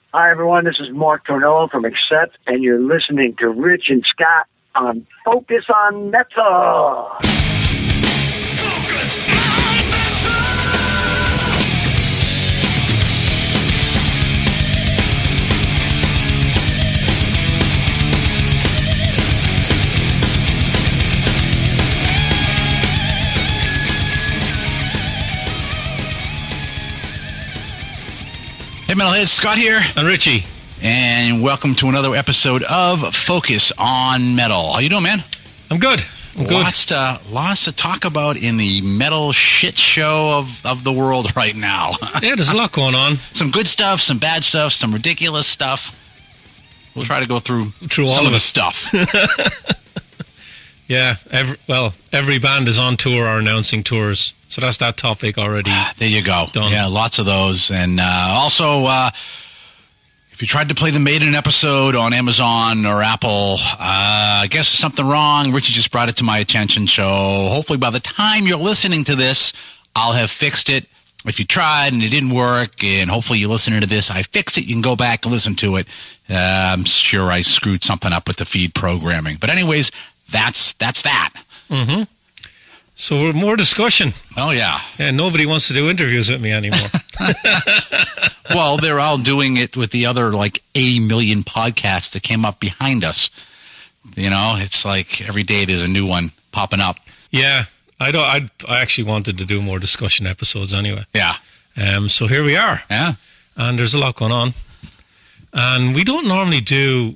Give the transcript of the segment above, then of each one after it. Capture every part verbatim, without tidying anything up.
Hi, everyone. This is Mark Tornillo from Accept, and you're listening to Rich and Scott on Focus on Metal. Focus on Metal! Hey, Metalheads, Scott here. And Richie. And welcome to another episode of Focus on Metal. How you doing, man? I'm good. I'm good. Lots to, lots to talk about in the metal shit show of, of the world right now. Yeah, there's a lot going on. Some good stuff, some bad stuff, some ridiculous stuff. We'll try to go through, through some all of the it. stuff. Yeah, every, well, every band is on tour or announcing tours. So that's that topic already. There you go. Done. Yeah, lots of those. And uh, also, uh, if you tried to play the Maiden episode on Amazon or Apple, uh, I guess there's something wrong. Richie just brought it to my attention. So hopefully by the time you're listening to this, I'll have fixed it. If you tried and it didn't work, and hopefully you're listening to this, I fixed it. You can go back and listen to it. Uh, I'm sure I screwed something up with the feed programming. But anyways, that's that's that. Mm-hmm. So we're more discussion. Oh, yeah. Yeah, nobody wants to do interviews with me anymore. Well, they're all doing it with the other, like, eighty million podcasts that came up behind us. You know, it's like every day there's a new one popping up. Yeah, I don't. I I actually wanted to do more discussion episodes anyway. Yeah. Um. So here we are. Yeah. And there's a lot going on. And we don't normally do...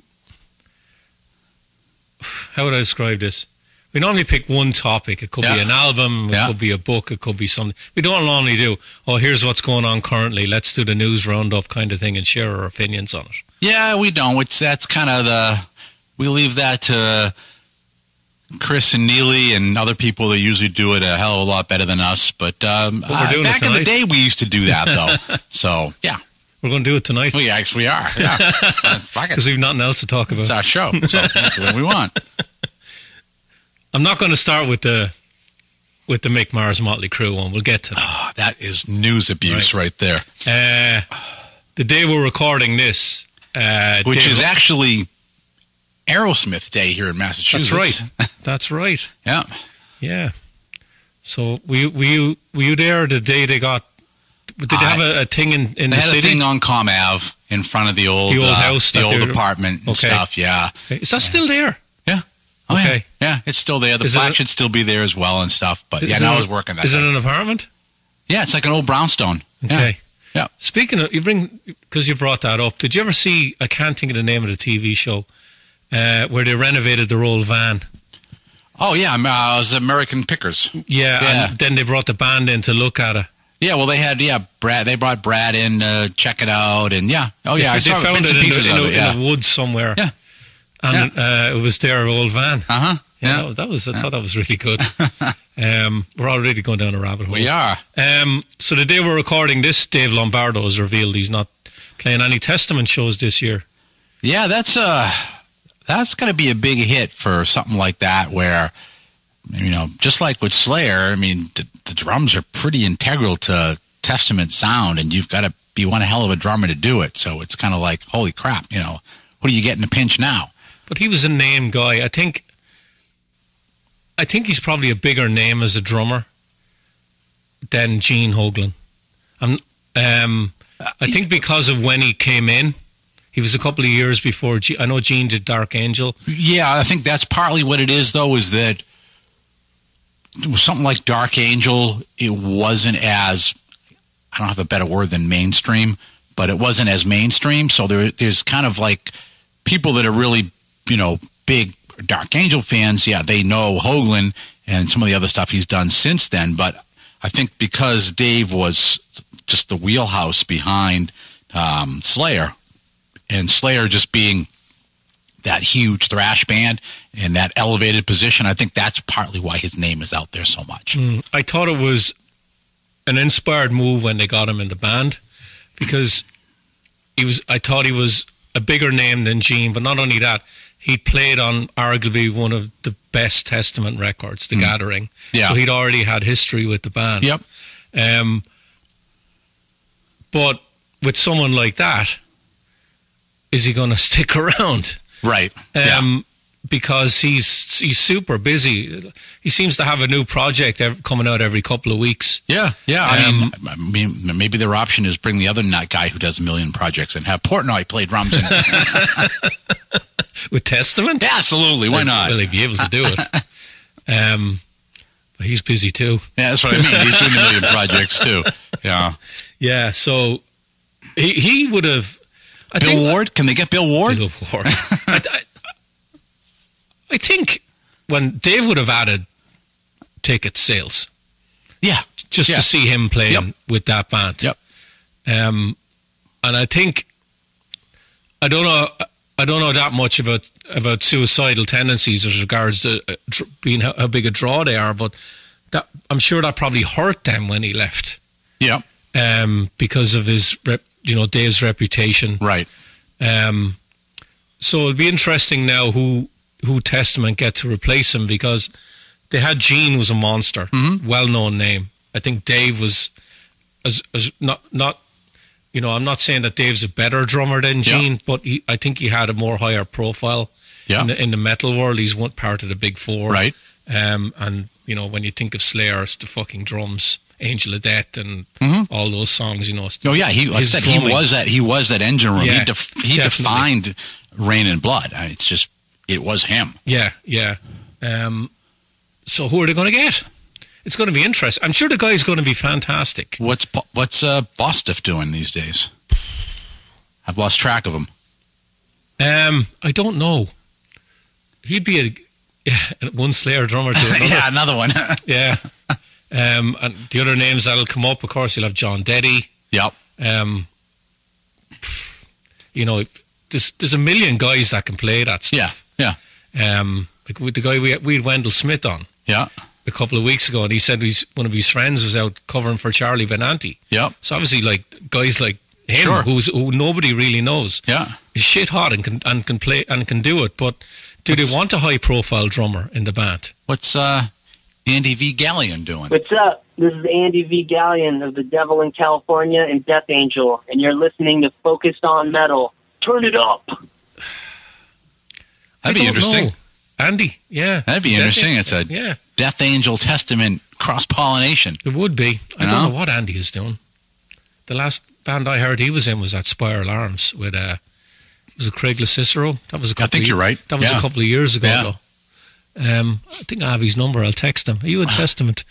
How would I describe this? We normally pick one topic. It could yeah. be an album, it yeah. could be a book, it could be something. We don't normally do, oh, here's what's going on currently. Let's do the news roundup kind of thing and share our opinions on it. Yeah, we don't. It's, that's kind of the... We leave that to Chris and Neely and other people that usually do it a hell of a lot better than us. But, um, but we're doing uh, back it in the day, we used to do that, though. So, yeah. We're going to do it tonight. Well, yeah, yes, we are. Yeah. Because we've nothing else to talk about. It's our show, so we do what we want. I'm not going to start with the with the Mick Mars Motley Crue one. We'll get to that. Oh, that is news abuse right, right there. Uh, the day we're recording this, uh, which Dave, is actually Aerosmith Day here in Massachusetts. That's right. That's right. Yeah, yeah. So were you, were you were you there the day they got? Did they have a, a thing in, in they the had city? a thing on Com Ave in front of the old the old uh, house, the old apartment and okay. stuff. Yeah, okay. Is that still there? Yeah. Oh, okay. Yeah. yeah, it's still there. The is plaque a, should still be there as well and stuff. But yeah, now I was working that. Is day. it an apartment? Yeah, it's like an old brownstone. Okay. Yeah. yeah. Speaking of, you bring because you brought that up. Did you ever see? I can't think of the name of the T V show uh, where they renovated their old van. Oh yeah, uh, it was American Pickers. Yeah, yeah, and then they brought the band in to look at it. Yeah, well, they had yeah, Brad. They brought Brad in to check it out, and yeah, oh yeah, they, I saw they found bits it and pieces in, of a, it. Yeah. in a woods somewhere. Yeah, and yeah. Uh, it was their old van. Uh huh. Yeah, yeah, that was. I yeah. thought that was really good. um, we're already going down a rabbit hole. We are. Um, so the day we're recording this, Dave Lombardo has revealed he's not playing any Testament shows this year. Yeah, that's uh that's going to be a big hit for something like that, where you know, just like with Slayer, I mean, the, the drums are pretty integral to Testament sound, and you've got to be one hell of a drummer to do it. So it's kind of like, holy crap, you know, what do you get in a pinch now? But he was a name guy. I think I think he's probably a bigger name as a drummer than Gene Hoglan. Um, um, I think because of when he came in, he was a couple of years before. G- I know Gene did Dark Angel. Yeah, I think that's partly what it is, though, is that something like Dark Angel, it wasn't as, I don't have a better word than mainstream, but it wasn't as mainstream. So there, there's kind of like people that are really, you know, big Dark Angel fans. Yeah, they know Hoglan and some of the other stuff he's done since then. But I think because Dave was just the wheelhouse behind um, Slayer, and Slayer just being that huge thrash band in that elevated position, I think that's partly why his name is out there so much. Mm, I thought it was an inspired move when they got him in the band, because he was. I thought he was a bigger name than Gene, but not only that, he played on arguably one of the best Testament records, The mm. Gathering. Yeah. So he'd already had history with the band. Yep. Um, but with someone like that, is he going to stick around? Right. Um, yeah. Because he's he's super busy. He seems to have a new project ev- coming out every couple of weeks. Yeah, yeah. I, Um, mean, I mean, maybe their option is bring the other nut guy who does a million projects and have Portnoy play drums. And With Testament? yeah, absolutely. Why not? Will he be able to do it? Um, but he's busy too. Yeah, that's what I mean. He's doing a million projects too. Yeah. Yeah, so he he would have. I Bill think, Ward? Can they get Bill Ward? Bill Ward. I, I, I think when Dave would have added ticket sales, Yeah. just yeah. to see him playing Yep. with that band. Yep. Um, and I think I don't know. I don't know that much about about suicidal tendencies as regards to uh, dr- being how, how big a draw they are, but that I'm sure that probably hurt them when he left. Yeah. Um, because of his, rep, you know, Dave's reputation. Right. Um, so it'll be interesting now who who Testament get to replace him, because they had Gene was a monster, Mm-hmm. well known name. I think Dave was as as not not you know, I'm not saying that Dave's a better drummer than Gene, Yeah. but he, I think he had a more higher profile Yeah. in, the, in the metal world. He's one part of the big four, Right. Um, and you know, when you think of Slayer, it's the fucking drums, Angel of Death, and Mm-hmm. all those songs. You know, it's Oh yeah, he like I his said he drumming. was that he was that engine room. Yeah, he def, he definitely. defined Rain and Blood. I mean, it's just it was him. Yeah, yeah. Um, so who are they going to get? It's going to be interesting. I'm sure the guy's going to be fantastic. What's Bo- what's uh, Bostic doing these days? I've lost track of him. Um, I don't know. He'd be a yeah, one Slayer drummer to another. yeah, another one. Yeah. Um, and the other names that'll come up, of course, you'll have John Deddy. Yep. Um, you know, there's there's a million guys that can play that stuff. Yeah. Yeah. Um, like with the guy we we had Wendell Smith on Yeah. a couple of weeks ago, and he said he's one of his friends was out covering for Charlie Benanti. Yep. So obviously, like guys like him, Sure. who's who nobody really knows, Yeah. is shit hot and can and can play and can do it. But do What's- they want a high profile drummer in the band? What's uh, Andy V. Gallion doing? What's up? This is Andy V. Gallion of the Devil in California and Death Angel, and you're listening to Focused on Metal. Turn it up! That'd be I don't interesting. know. Andy, yeah, That'd be Death interesting. Angel. It's a yeah, Death Angel Testament cross pollination. it would be. I You don't know? know what Andy is doing. The last band I heard he was in was that Spiral Arms with uh, was it Craig Cicero? That was a couple. think of, you're right. That was Yeah. a couple of years ago. Yeah. Though. Um, I think I have his number. I'll text him. Are you in Testament?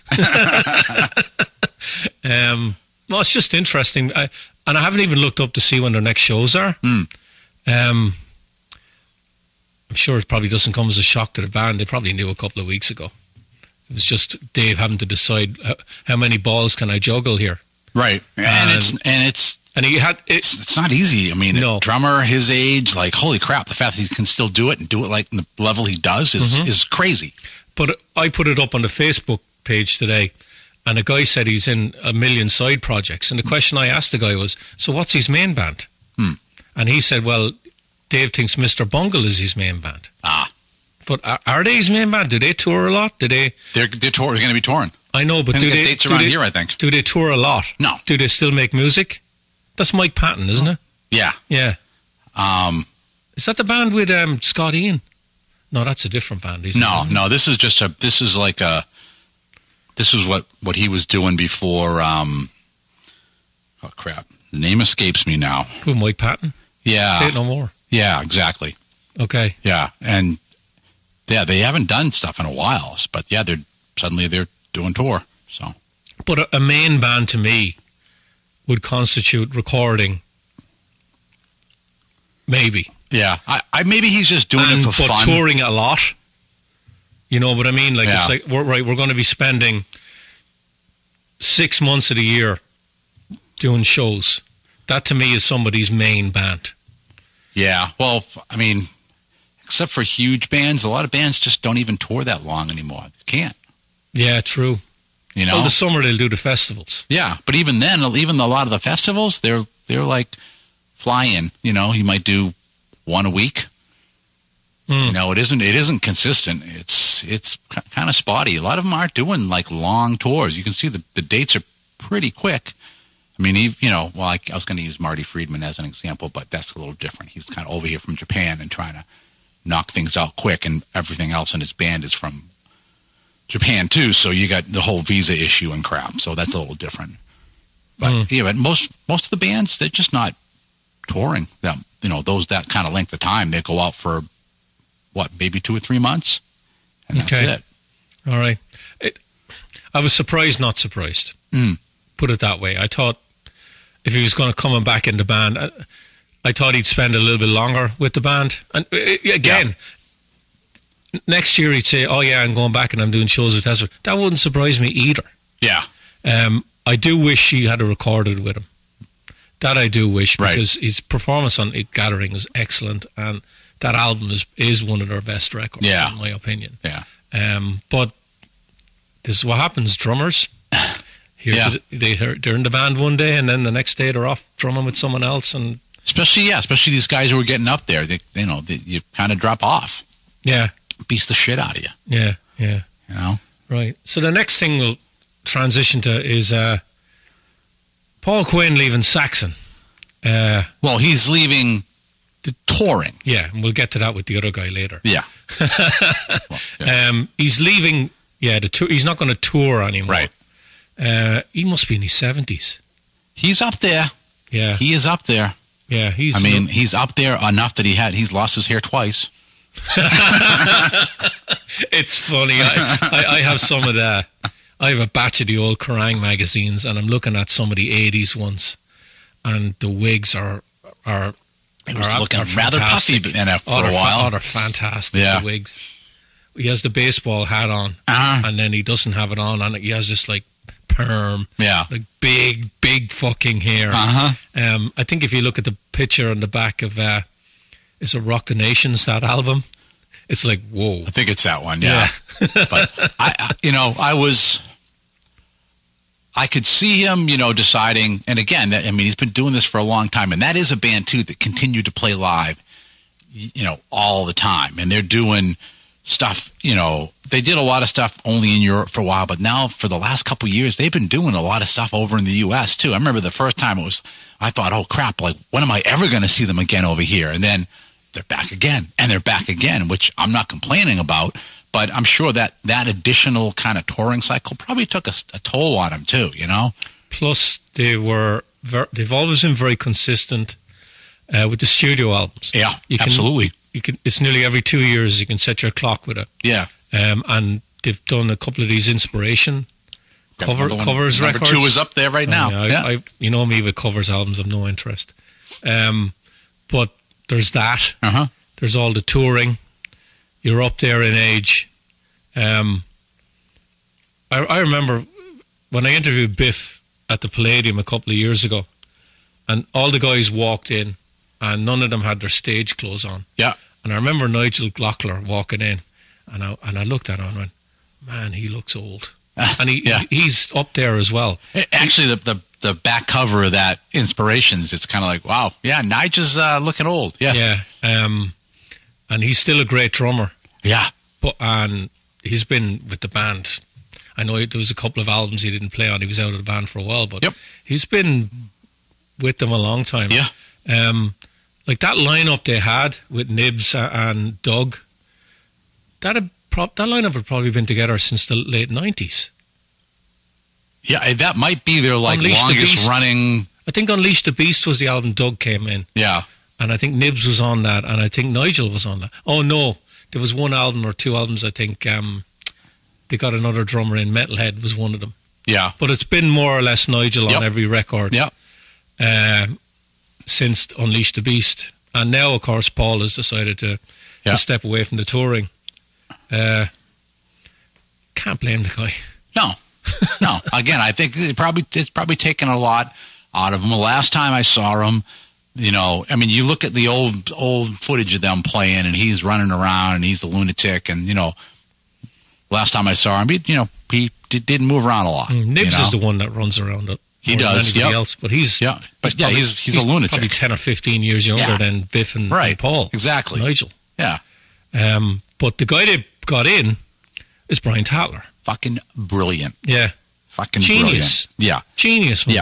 um, well, it's just interesting, I, and I haven't even looked up to see when their next shows are. Mm. Um, I'm sure it probably doesn't come as a shock to the band. They probably knew a couple of weeks ago. It was just Dave having to decide how, how many balls can I juggle here, Right. And, And- it's and it's and he had it. it's, it's not easy. I mean, No. a drummer his age, like holy crap, the fact that he can still do it and do it like the level he does is Mhm. is crazy. But I put it up on the Facebook page today, and a guy said he's in a million side projects. And the question I asked the guy was, so what's his main band? Hmm. And he said, well, Dave thinks Mister Bungle is his main band. Ah, But are, are they his main band? Do they tour a lot? Do they? they're they're, tour, they're going to be touring. I know, but And do they get they? dates do around they, here, I think. Do they tour a lot? No. Do they still make music? That's Mike Patton, isn't it? Yeah. Yeah. Um. Is that the band with um, Scott Ian? No, that's a different band. Isn't No, it? no. This is just a. This is like a. This is what what he was doing before. Um. Oh crap! The name escapes me now. Who, Mike Patton? Say it Yeah. no more. Yeah. Exactly. Okay. Yeah. And yeah, they haven't done stuff in a while, but yeah, they're suddenly they're doing tour. So But a, a main band to me would constitute recording. Maybe. yeah, I, I maybe he's just doing And, it for but fun. touring a lot. You know what I mean? Like, it's Yeah. like, we're, right, we're going to be spending six months of the year doing shows. That to me is somebody's main band. Yeah. Well, I mean, except for huge bands, a lot of bands just don't even tour that long anymore. They can't. Yeah, true. You know. Well, the summer they'll do the festivals. Yeah, but even then, even a lot of the festivals, they're they're like fly-in. You know, you might do one a week. Mm. You know, it isn't it isn't consistent. It's it's kind of spotty. A lot of them aren't doing like long tours. You can see the the dates are pretty quick. I I mean, he, you know, well, I, I was going to use Marty Friedman as an example, but that's a little different. He's kind of over here from Japan and trying to knock things out quick, and everything else in his band is from Japan too. So you got the whole visa issue and crap. So that's a little different. But mm. yeah, but most most of the bands, they're just not touring them. You know, those that kind of length of time. They go out for what, maybe two or three months, and that's okay. it. All right. It, I was surprised, not surprised. Mm. Put it that way. I thought if he was going to come back in the band, I, I thought he'd spend a little bit longer with the band. And uh, again, yeah. next year he'd say, "Oh yeah, I'm going back and I'm doing shows with Tesla." That wouldn't surprise me either. Yeah. Um, I do wish he had recorded with him. That I do wish, because right. his performance on It Gathering was excellent, and that album is is one of their best records, yeah. in my opinion. Yeah. Um, but this is what happens, drummers. Here yeah. to, they they're in the band one day, and then the next day they're off drumming with someone else, and especially yeah, especially these guys who are getting up there. They, you know, they, you kind of drop off. Yeah, beats the shit out of you. Yeah, yeah. You know, right. So the next thing we'll transition to is uh, Paul Quinn leaving Saxon. Uh, well, he's leaving the touring. Yeah, and we'll get to that with the other guy later. Yeah. well, yeah. Um, he's leaving. Yeah, the tour. He's not going to tour anymore. Right. Uh, he must be in his seventies. He's up there. Yeah, he is up there. Yeah, he's. I mean, he's up there enough that he had. He's lost his hair twice. It's funny. I, I, I have some of the. I have a batch of the old Kerrang magazines, and I'm looking at some of the eighties ones, and the wigs are are. He was are, looking are rather puffy in it for oh, a while. Oh, they're fantastic. Yeah. The wigs. He has the baseball hat on, uh-huh. and then he doesn't have it on, and he has this like perm, yeah, like big, big fucking hair. Uh-huh. Um, I think if you look at the picture on the back of uh, it's a Rock the Nations, that album. It's like, whoa. I think it's that one, yeah. yeah. But I, I, you know, I was, I could see him, you know, deciding, and again, I mean, he's been doing this for a long time, and that is a band too that continued to play live, you know, all the time, and they're doing stuff, you know, they did a lot of stuff only in Europe for a while, but now for the last couple of years, they've been doing a lot of stuff over in the U S too. I remember the first time it was, I thought, oh crap, like, when am I ever going to see them again over here? And then they're back again, and they're back again, which I'm not complaining about, but I'm sure that that additional kind of touring cycle probably took a, a toll on them too, you know? Plus, they were, ver- they've always been very consistent uh, with the studio albums. Yeah, you can, absolutely. You can, it's nearly every two years you can set your clock with it. Yeah. Um, and they've done a couple of these inspiration cover, covers Number records. Number two is up there right now. I, yeah. I, you know me with covers albums, I've no interest. Um, but there's that. Uh-huh. There's all the touring. You're up there in age. Um, I, I remember when I interviewed Biff at the Palladium a couple of years ago, and all the guys walked in, and none of them had their stage clothes on. Yeah. And I remember Nigel Glockler walking in, and I and I looked at him and went, man, he looks old. And he, yeah. he he's up there as well. Actually, the, the the back cover of that Inspirations, it's kind of like, wow, yeah, Nigel's uh, looking old. Yeah. Yeah. Um, and he's still a great drummer. Yeah. But and he's been with the band. I know there was a couple of albums he didn't play on. He was out of the band for a while, but yep. he's been with them a long time. Yeah. Um, like that lineup they had with Nibs and Doug, that had pro- that lineup had probably been together since the late nineties. Yeah, that might be their like Unleash longest running. I think Unleash the Beast was the album Doug came in. Yeah. And I think Nibs was on that, and I think Nigel was on that. Oh no, there was one album or two albums, I think um, they got another drummer in. Metalhead was one of them. Yeah. But it's been more or less Nigel yep. on every record. Yeah. Um, since Unleash the Beast. And now, of course, Paul has decided to, yeah. to step away from the touring. Uh, can't blame the guy. No. No. Again, I think it probably it's probably taken a lot out of him. The last time I saw him, you know, I mean, you look at the old old footage of them playing, and he's running around, and he's the lunatic, and, you know, last time I saw him, he, you know, he did, didn't move around a lot. Mm, Nibs you know? is the one that runs around it. He does, yeah. Else, but he's yeah, but he's yeah, probably, he's, he's he's a lunatic. Probably ten or fifteen years younger yeah. than Biff and, right. and Paul. Exactly, Nigel. Yeah. Um, but the guy they got in is Brian Tatler. Fucking brilliant. Yeah. Fucking genius. Brilliant. Yeah. Genius. Man. Yeah.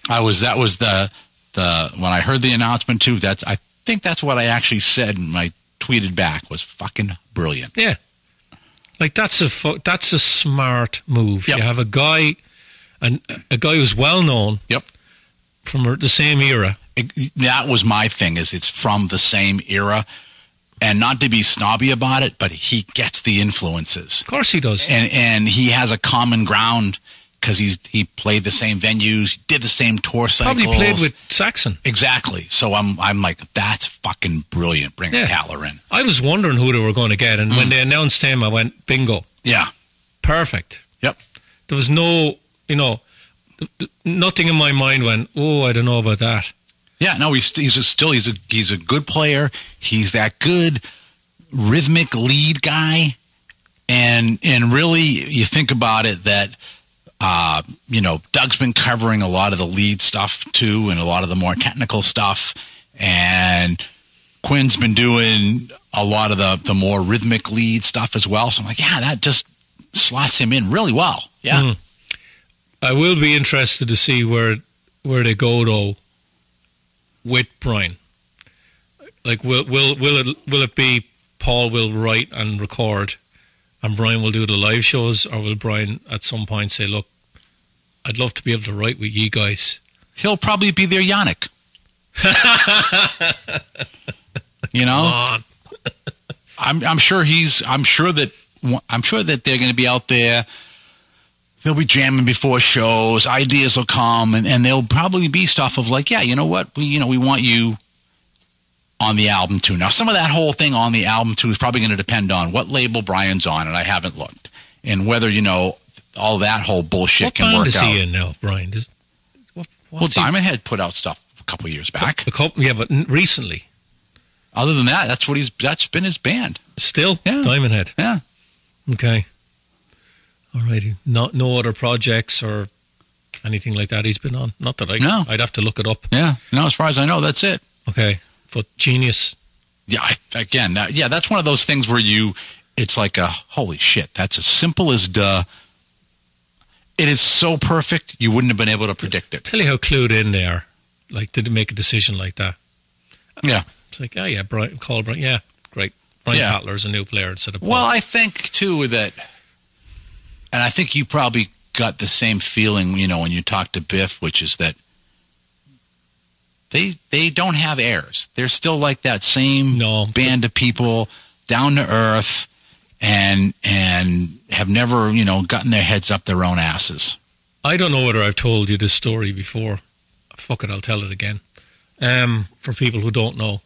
I was. That was the the when I heard the announcement too. That's I think that's what I actually said, and I tweeted back was fucking brilliant. Yeah, like that's a fu- that's a smart move. Yep. You have a guy, and a guy who's well known. Yep. From the same era. It, that was my thing. Is it's from the same era. And not to be snobby about it, but he gets the influences. Of course he does. And and he has a common ground because he's he played the same venues, did the same tour cycles. Probably played with Saxon. Exactly. So I'm I'm like, that's fucking brilliant. Bring Yeah. a Taller in. I was wondering who they were going to get, and mm. when they announced him, I went, bingo. Yeah. Perfect. Yep. There was no, you know, nothing in my mind went, oh, I don't know about that. Yeah, no, he's he's a, still he's a he's a good player. He's that good rhythmic lead guy, and and really, you think about it that uh, you know Doug's been covering a lot of the lead stuff too, and a lot of the more technical stuff, and Quinn's been doing a lot of the the more rhythmic lead stuff as well. So I'm like, yeah, that just slots him in really well. Yeah, mm. I will be interested to see where where they go though. With Brian, like will will will it will it be Paul will write and record, and Brian will do the live shows, or will Brian at some point say, "Look, I'd love to be able to write with you guys." He'll probably be their Yannick. You know, I'm I'm sure he's I'm sure that I'm sure that they're going to be out there. They'll be jamming before shows. Ideas will come, and, and there'll probably be stuff of like, yeah, you know what, we you know we want you on the album too. Now, some of that whole thing on the album too is probably going to depend on what label Brian's on, and I haven't looked, and whether you know all that whole bullshit what can band work is out. he in now, Brian? Does, what, well, Diamond Head put out stuff a couple of years back. A couple, yeah, but recently. Other than that, that's what he's that's been his band. Still, yeah. Diamond Head. Yeah. Okay. Alrighty. Not no other projects or anything like that he's been on. Not that I. No. I'd have to look it up. Yeah. No, as far as I know, that's it. Okay, but genius. Yeah. I, again, uh, yeah, that's one of those things where you, it's like a holy shit. That's as simple as duh. It is so perfect. You wouldn't have been able to predict it. Tell you how clued in they are. Like, did they make a decision like that? Yeah. It's like, oh yeah, Brian, call Brian. Yeah, great. Brian Yeah. Tatler is a new player instead of Paul. Well, I think too that, and I think you probably got the same feeling, you know, when you talk to Biff, which is that they they don't have heirs. They're still like that same No. band of people, down to earth, and and have never, you know, gotten their heads up their own asses. I don't know whether I've told you this story before. Fuck it, I'll tell it again. Um, for people who don't know.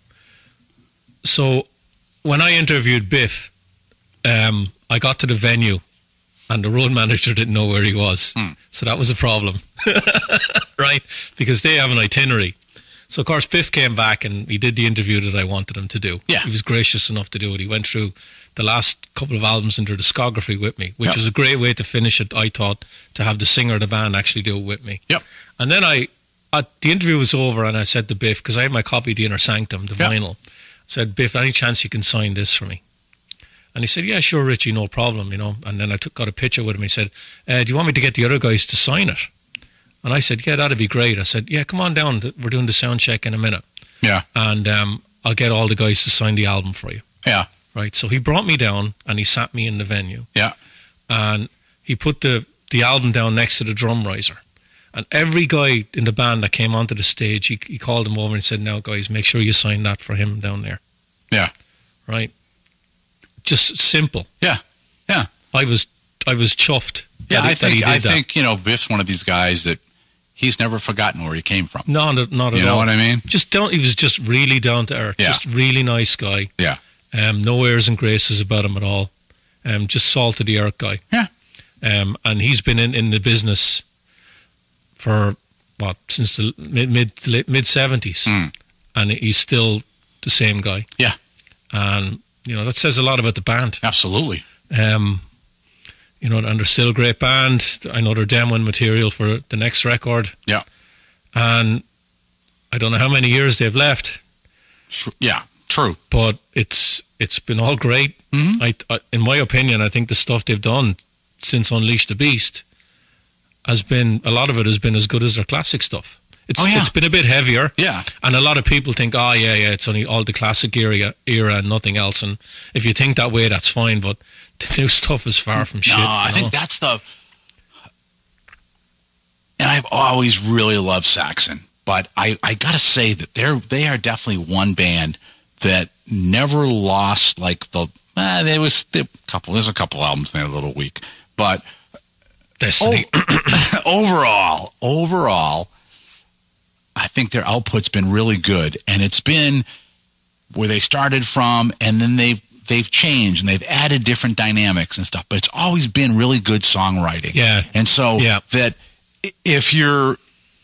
So, when I interviewed Biff, um, I got to the venue, and the road manager didn't know where he was. Hmm. So that was a problem, right? Because they have an itinerary. So, of course, Biff came back and he did the interview that I wanted him to do. Yeah. He was gracious enough to do it. He went through the last couple of albums in their discography with me, which Yep. was a great way to finish it, I thought, to have the singer of the band actually do it with me. Yep. And then I, at, the interview was over, and I said to Biff, because I had my copy of the Inner Sanctum, the Yep. vinyl, I said, Biff, any chance you can sign this for me? And he said, yeah, sure, Richie, no problem, you know. And then I took, got a picture with him. He said, uh, do you want me to get the other guys to sign it? And I said, yeah, that'd be great. I said, yeah, come on down. We're doing the sound check in a minute. Yeah. And um, I'll get all the guys to sign the album for you. Yeah. Right. So he brought me down and he sat me in the venue. Yeah. And he put the, the album down next to the drum riser. And every guy in the band that came onto the stage, he, he called them over and said, now, guys, make sure you sign that for him down there. Yeah. Right. Just simple. Yeah. Yeah. I was I was chuffed. Yeah, that I he, that he think did I that. think you know Biff's one of these guys that he's never forgotten where he came from. No, not, not at all. You know what I mean? Just don't. He was just really down to earth. Yeah. Just really nice guy. Yeah. Um, no airs and graces about him at all. Um, just salt of the earth guy. Yeah. Um, and he's been in, in the business for what since the mid mid to late, mid seventies, Mm. and he's still the same guy. Yeah. And you know that says a lot about the band. Absolutely. Um, you know, and they're still a great band. I know they're demoing material for the next record. Yeah. And I don't know how many years they've left, Tr- Yeah. True. but it's it's been all great. Mhm. I, I, in my opinion, I think the stuff they've done since Unleash the Beast has been, a lot of it has been as good as their classic stuff. It's Oh, yeah. it's been a bit heavier. Yeah. And a lot of people think, oh, yeah, yeah, it's only all the classic era, era and nothing else. And if you think that way, that's fine. But the new stuff is far from shit. No, I you think know? that's the... And I've always really loved Saxon. But I, I got to say that they're they are definitely one band that never lost, like, the... Eh, there was a couple... There's a couple albums there a little weak. But... Destiny. Oh, overall, overall, I think their output's been really good, and it's been where they started from, and then they've they've changed and they've added different dynamics and stuff. But it's always been really good songwriting. Yeah, and so yeah. that if you're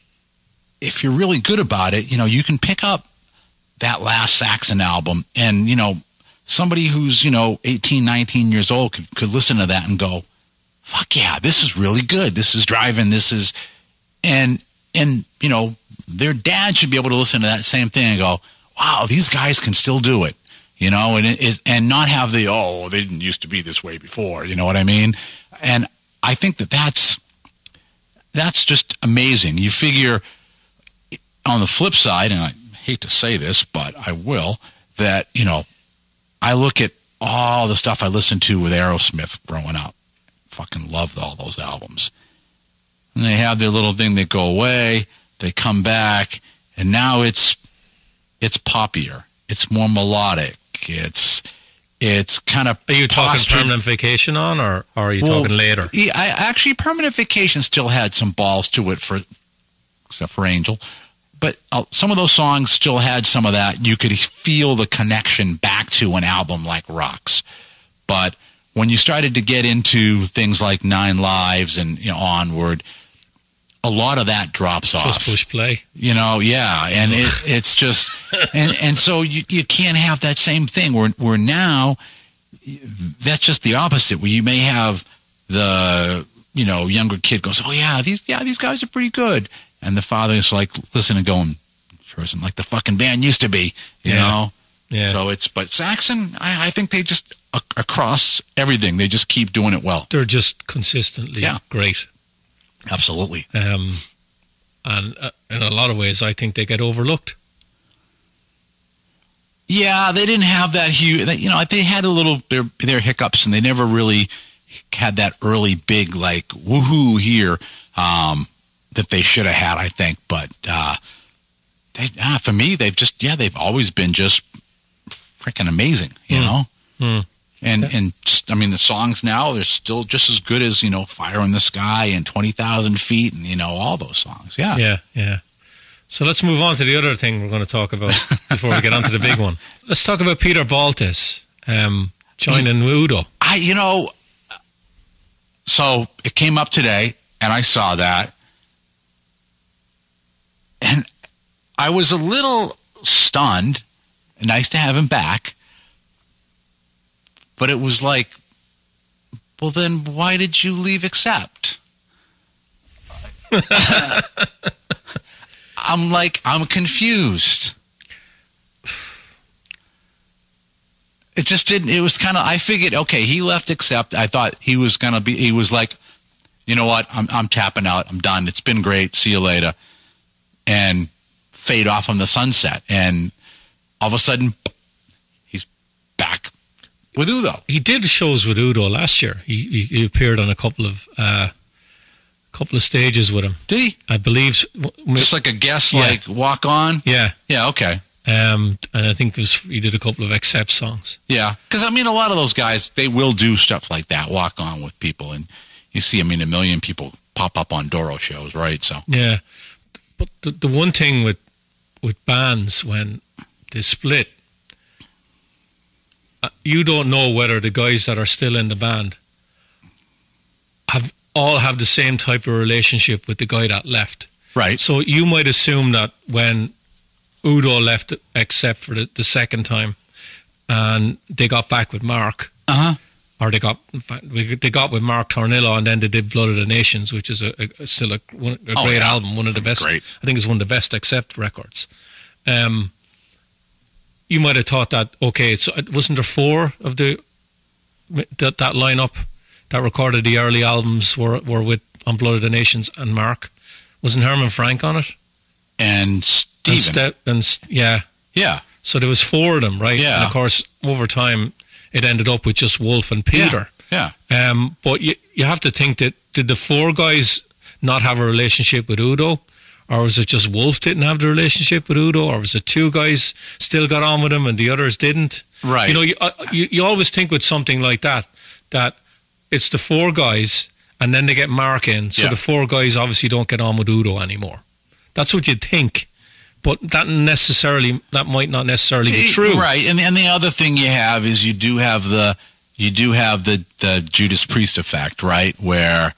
if you're really good about it, you know, you can pick up that last Saxon album, and you know, somebody who's you know eighteen, nineteen years old could could listen to that and go, fuck yeah, this is really good. This is driving. This is, and, and, you know, their dad should be able to listen to that same thing and go, wow, these guys can still do it, you know, and it is, and not have the, oh, they didn't used to be this way before. You know what I mean? And I think that that's, that's just amazing. You figure on the flip side, and I hate to say this, but I will, that, you know, I look at all the stuff I listened to with Aerosmith growing up. Fucking loved all those albums. And they have their little thing, they go away, they come back, and now it's it's poppier. It's more melodic. It's it's kind of Are you talking postured. Permanent Vacation on, or, or are you Well, talking later? Yeah, I actually Permanent Vacation still had some balls to it, for except for Angel. But uh, some of those songs still had some of that. You could feel the connection back to an album like Rocks. But when you started to get into things like Nine Lives and you know, Onward, a lot of that drops off. Just push play. You know, yeah, and it, it's just, and and so you you can't have that same thing. Where where now, that's just the opposite. Where you may have the you know younger kid goes, oh yeah, these yeah these guys are pretty good, and the father is like listening, going, sure isn't like the fucking band used to be, you Yeah. know. Yeah. So it's but Saxon, I, I think they just a- across everything they just keep doing it well. They're just consistently Yeah. great. Absolutely. Um, and uh, in a lot of ways, I think they get overlooked. Yeah, they didn't have that huge. You know, they had a little their their hiccups, and they never really had that early big like woohoo here um, that they should have had. I think, but uh, they ah, for me, they've just yeah, they've always been just freaking amazing. You Mm. know. Mm. And and just, I mean the songs now they're still just as good as you know Fire in the Sky and twenty thousand Feet and you know all those songs. Yeah. Yeah, yeah. So let's move on to the other thing we're going to talk about before we get on to the big one. Let's talk about Peter Baltes um, joining Udo. I you know. So it came up today, and I saw that, and I was a little stunned. Nice to have him back. But it was like, well, then why did you leave Accept? I'm like, I'm confused. It just didn't, it was kind of, I figured, okay, he left Accept. I thought he was going to be, he was like, you know what, I'm, I'm tapping out. I'm done. It's been great. See you later. And fade off on the sunset. And all of a sudden, he's back with Udo. He did shows with Udo last year. He, he, he appeared on a couple of uh, couple of stages with him. Did he? I believe. Just like a guest, Yeah. like walk on? Yeah. Yeah, okay. Um, and I think it was, he did a couple of Accept songs. Yeah, because, I mean, a lot of those guys, they will do stuff like that, walk on with people. And you see, I mean, a million people pop up on Doro shows, right? So Yeah. But the, the one thing with with bands, when they split, uh, you don't know whether the guys that are still in the band have all have the same type of relationship with the guy that left. Right. So you might assume that when Udo left, except for the, the second time, and they got back with Mark, Uh-huh. or they got they got with Mark Tornillo, and then they did Blood of the Nations, which is a, a still a, one, a Oh, great yeah. album, one of the best. Great. I think it's one of the best Accept records. Um, you might have thought that, okay, so wasn't there four of the that, that lineup that recorded the early albums were were with on Blood of the Nations and Mark? Wasn't Herman Frank on it? and Steven. And, Ste- and S- yeah. Yeah. So there was four of them, right? Yeah. And of course, over time, it ended up with just Wolf and Peter. Yeah. Um, but you you have to think that, did the four guys not have a relationship with Udo? Or was it just Wolf didn't have the relationship with Udo? Or was it two guys still got on with him and the others didn't? Right. You know, you, uh, you, you always think with something like that, that it's the four guys and then they get Mark in. So Yeah. the four guys obviously don't get on with Udo anymore. That's what you'd think. But that necessarily, that might not necessarily be true. Right. And, and the other thing you have is you do have the, you do have the, the Judas Priest effect, right? Where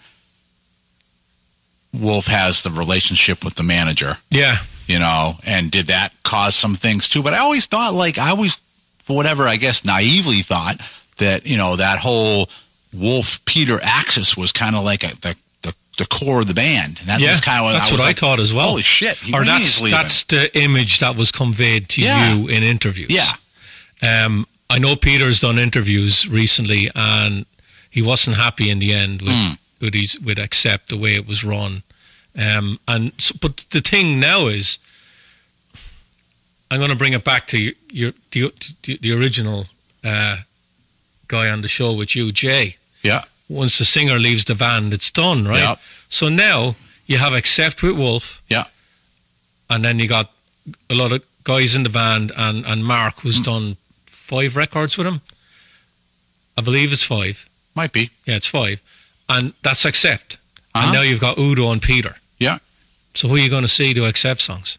Wolf has the relationship with the manager. Yeah. You know, and did that cause some things too? But I always thought, like, I always, for whatever, I guess, naively thought that, you know, that whole Wolf-Peter axis was kind of like a, the, the the core of the band. And that Yeah, was kind of what that's I was what like, I thought as well. Holy shit. He Or really that's, is leaving. that's the image that was conveyed to Yeah. you in interviews. Yeah. Um, I know Peter's done interviews recently and he wasn't happy in the end with, Mm. with, his, with Accept, the way it was run. Um, and so, but the thing now is, I'm going to bring it back to your, your the, the, the original uh, guy on the show with you, Jay. Yeah. Once the singer leaves the band, it's done, right? Yep. So now you have Accept with Wolf, Yeah. and then you got a lot of guys in the band, and, and Mark, who's Mm. done five records with him. I believe it's five. Might be. Yeah, it's five. And that's Accept. Uh-huh. And now you've got Udo and Peter. Yeah. So who are you going to see do Accept songs?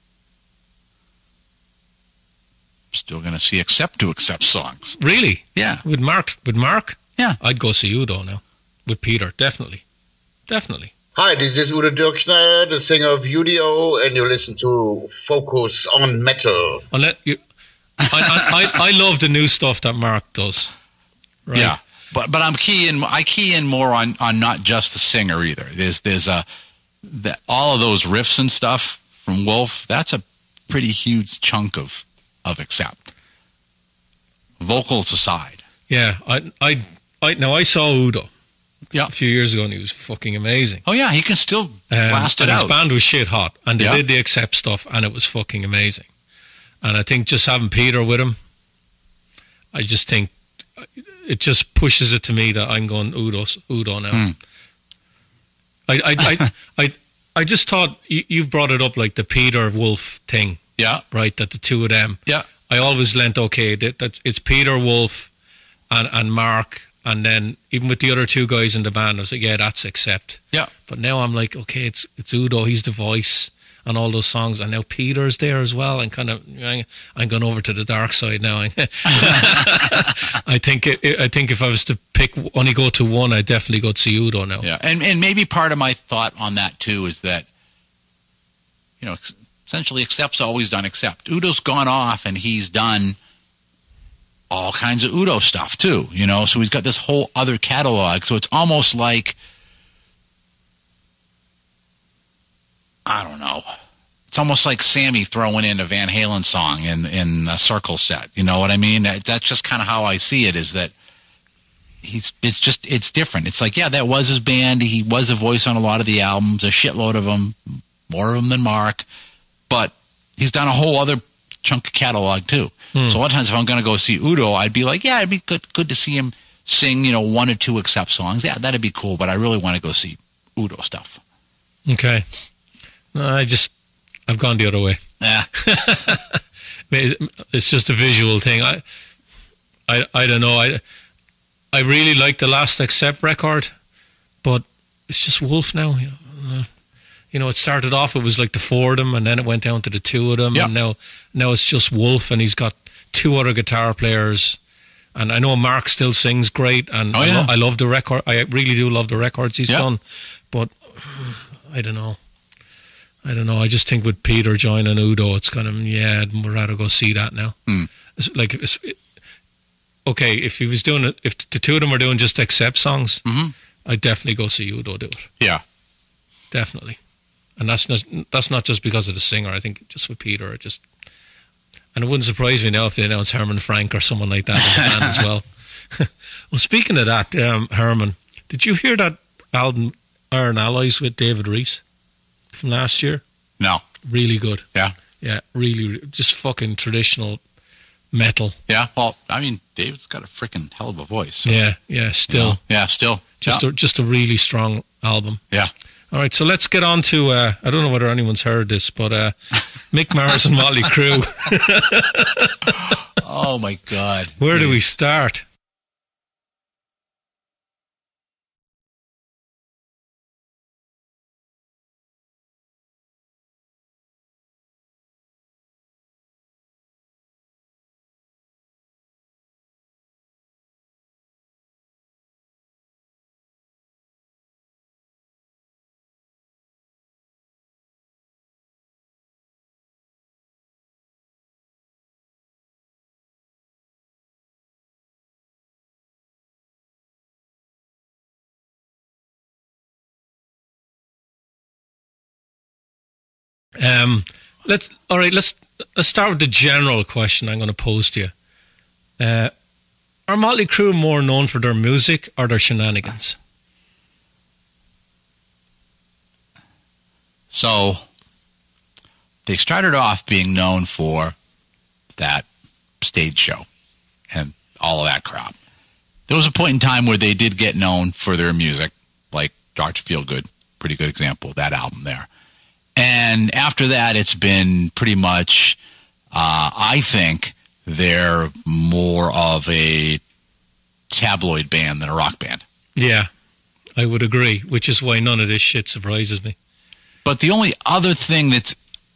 Still going to see Accept to Accept songs. Really? Yeah. With Mark? With Mark? Yeah. I'd go see Udo now. With Peter, definitely. Definitely. Hi, this is Udo Dirksner, the singer of U D O, and you listen to Focus on Metal. Unless you, I, I, I, I love the new stuff that Mark does. Right? Yeah. But but I'm keying I key in more on, on not just the singer either. There's there's a the, all of those riffs and stuff from Wolf. That's a pretty huge chunk of of Accept. Vocals aside. Yeah. I I I now I saw Udo Yeah. a few years ago and he was fucking amazing. Oh yeah, he can still Um, blast it and his out. band was shit hot, and they Yeah. did the Accept stuff, and it was fucking amazing. And I think just having Peter with him, I just think it just pushes it to me that I'm going Udo, Udo now. Mm. I, I, I, I, I just thought you, you've brought it up like the Peter Wolf thing, Yeah. right? That the two of them. Yeah. I always lent okay that that's it's Peter Wolf and and Mark. And then even with the other two guys in the band, I was like, yeah, that's Accept. Yeah. But now I'm like, okay, it's it's Udo, he's the voice on all those songs, and now Peter's there as well, and kind of I'm going over to the dark side now. I think it, I think if I was to pick only go to one, I'd definitely go to see Udo now. Yeah. And and maybe part of my thought on that too is that, you know, essentially Accept's always done Accept. Udo's gone off and he's done all kinds of Udo stuff too, you know, so he's got this whole other catalog. So it's almost like, I don't know, it's almost like Sammy throwing in a Van Halen song in in a Circle set. You know what I mean? That, that's just kind of how I see it, is that he's it's just it's different. It's like, yeah, that was his band. He was a voice on a lot of the albums, a shitload of them, more of them than Mark, but he's done a whole other chunk of catalog too. Hmm. So a lot of times if I'm going to go see Udo, I'd be like, yeah, it'd be good good to see him sing, you know, one or two Accept songs. Yeah, that'd be cool, but I really want to go see Udo stuff. Okay. No, I just, I've gone the other way. Yeah. It's just a visual thing. I, I, I don't know. I, I really like the last Accept record, but it's just Wolf now. You know, uh, you know, it started off, it was like the four of them, and then it went down to the two of them, Yep. and now, now it's just Wolf, and he's got two other guitar players. And I know Mark still sings great, and Oh, I, yeah. lo- I love the record. I really do love the records he's Yep. done, but I don't know. I don't know. I just think with Peter joining Udo, it's kind of, yeah, I'd rather go see that now. Mm. It's like, it's, it, okay, if he was doing it, if the two of them were doing just Accept songs, Mm-hmm. I'd definitely go see Udo do it. Yeah. Definitely. And that's not, that's not just because of the singer. I think just with Peter, it just, and it wouldn't surprise me now if they announce Herman Frank or someone like that in the band as well. Well, speaking of that, um, Herman, did you hear that album Iron Allies with David Reese from last year? No. Really good. Yeah. Yeah, really, just fucking traditional metal. Yeah. Well, I mean, David's got a freaking hell of a voice. So, Yeah, yeah, still. you know, yeah, still. Just yeah. a, just a really strong album. Yeah. All right, so let's get on to, uh, I don't know whether anyone's heard this, but uh, Mick Mars and Motley Crue. Oh, my God. Where do we Please. start? Um, let's all right. Let's let's start with the general question I'm going to pose to you. Uh, are Motley Crue more known for their music or their shenanigans? So they started off being known for that stage show and all of that crap. There was a point in time where they did get known for their music, like Doctor Feelgood, pretty good example of that album there. And after that, it's been pretty much, uh, I think, they're more of a tabloid band than a rock band. Yeah, I would agree, which is why none of this shit surprises me. But the only other thing that's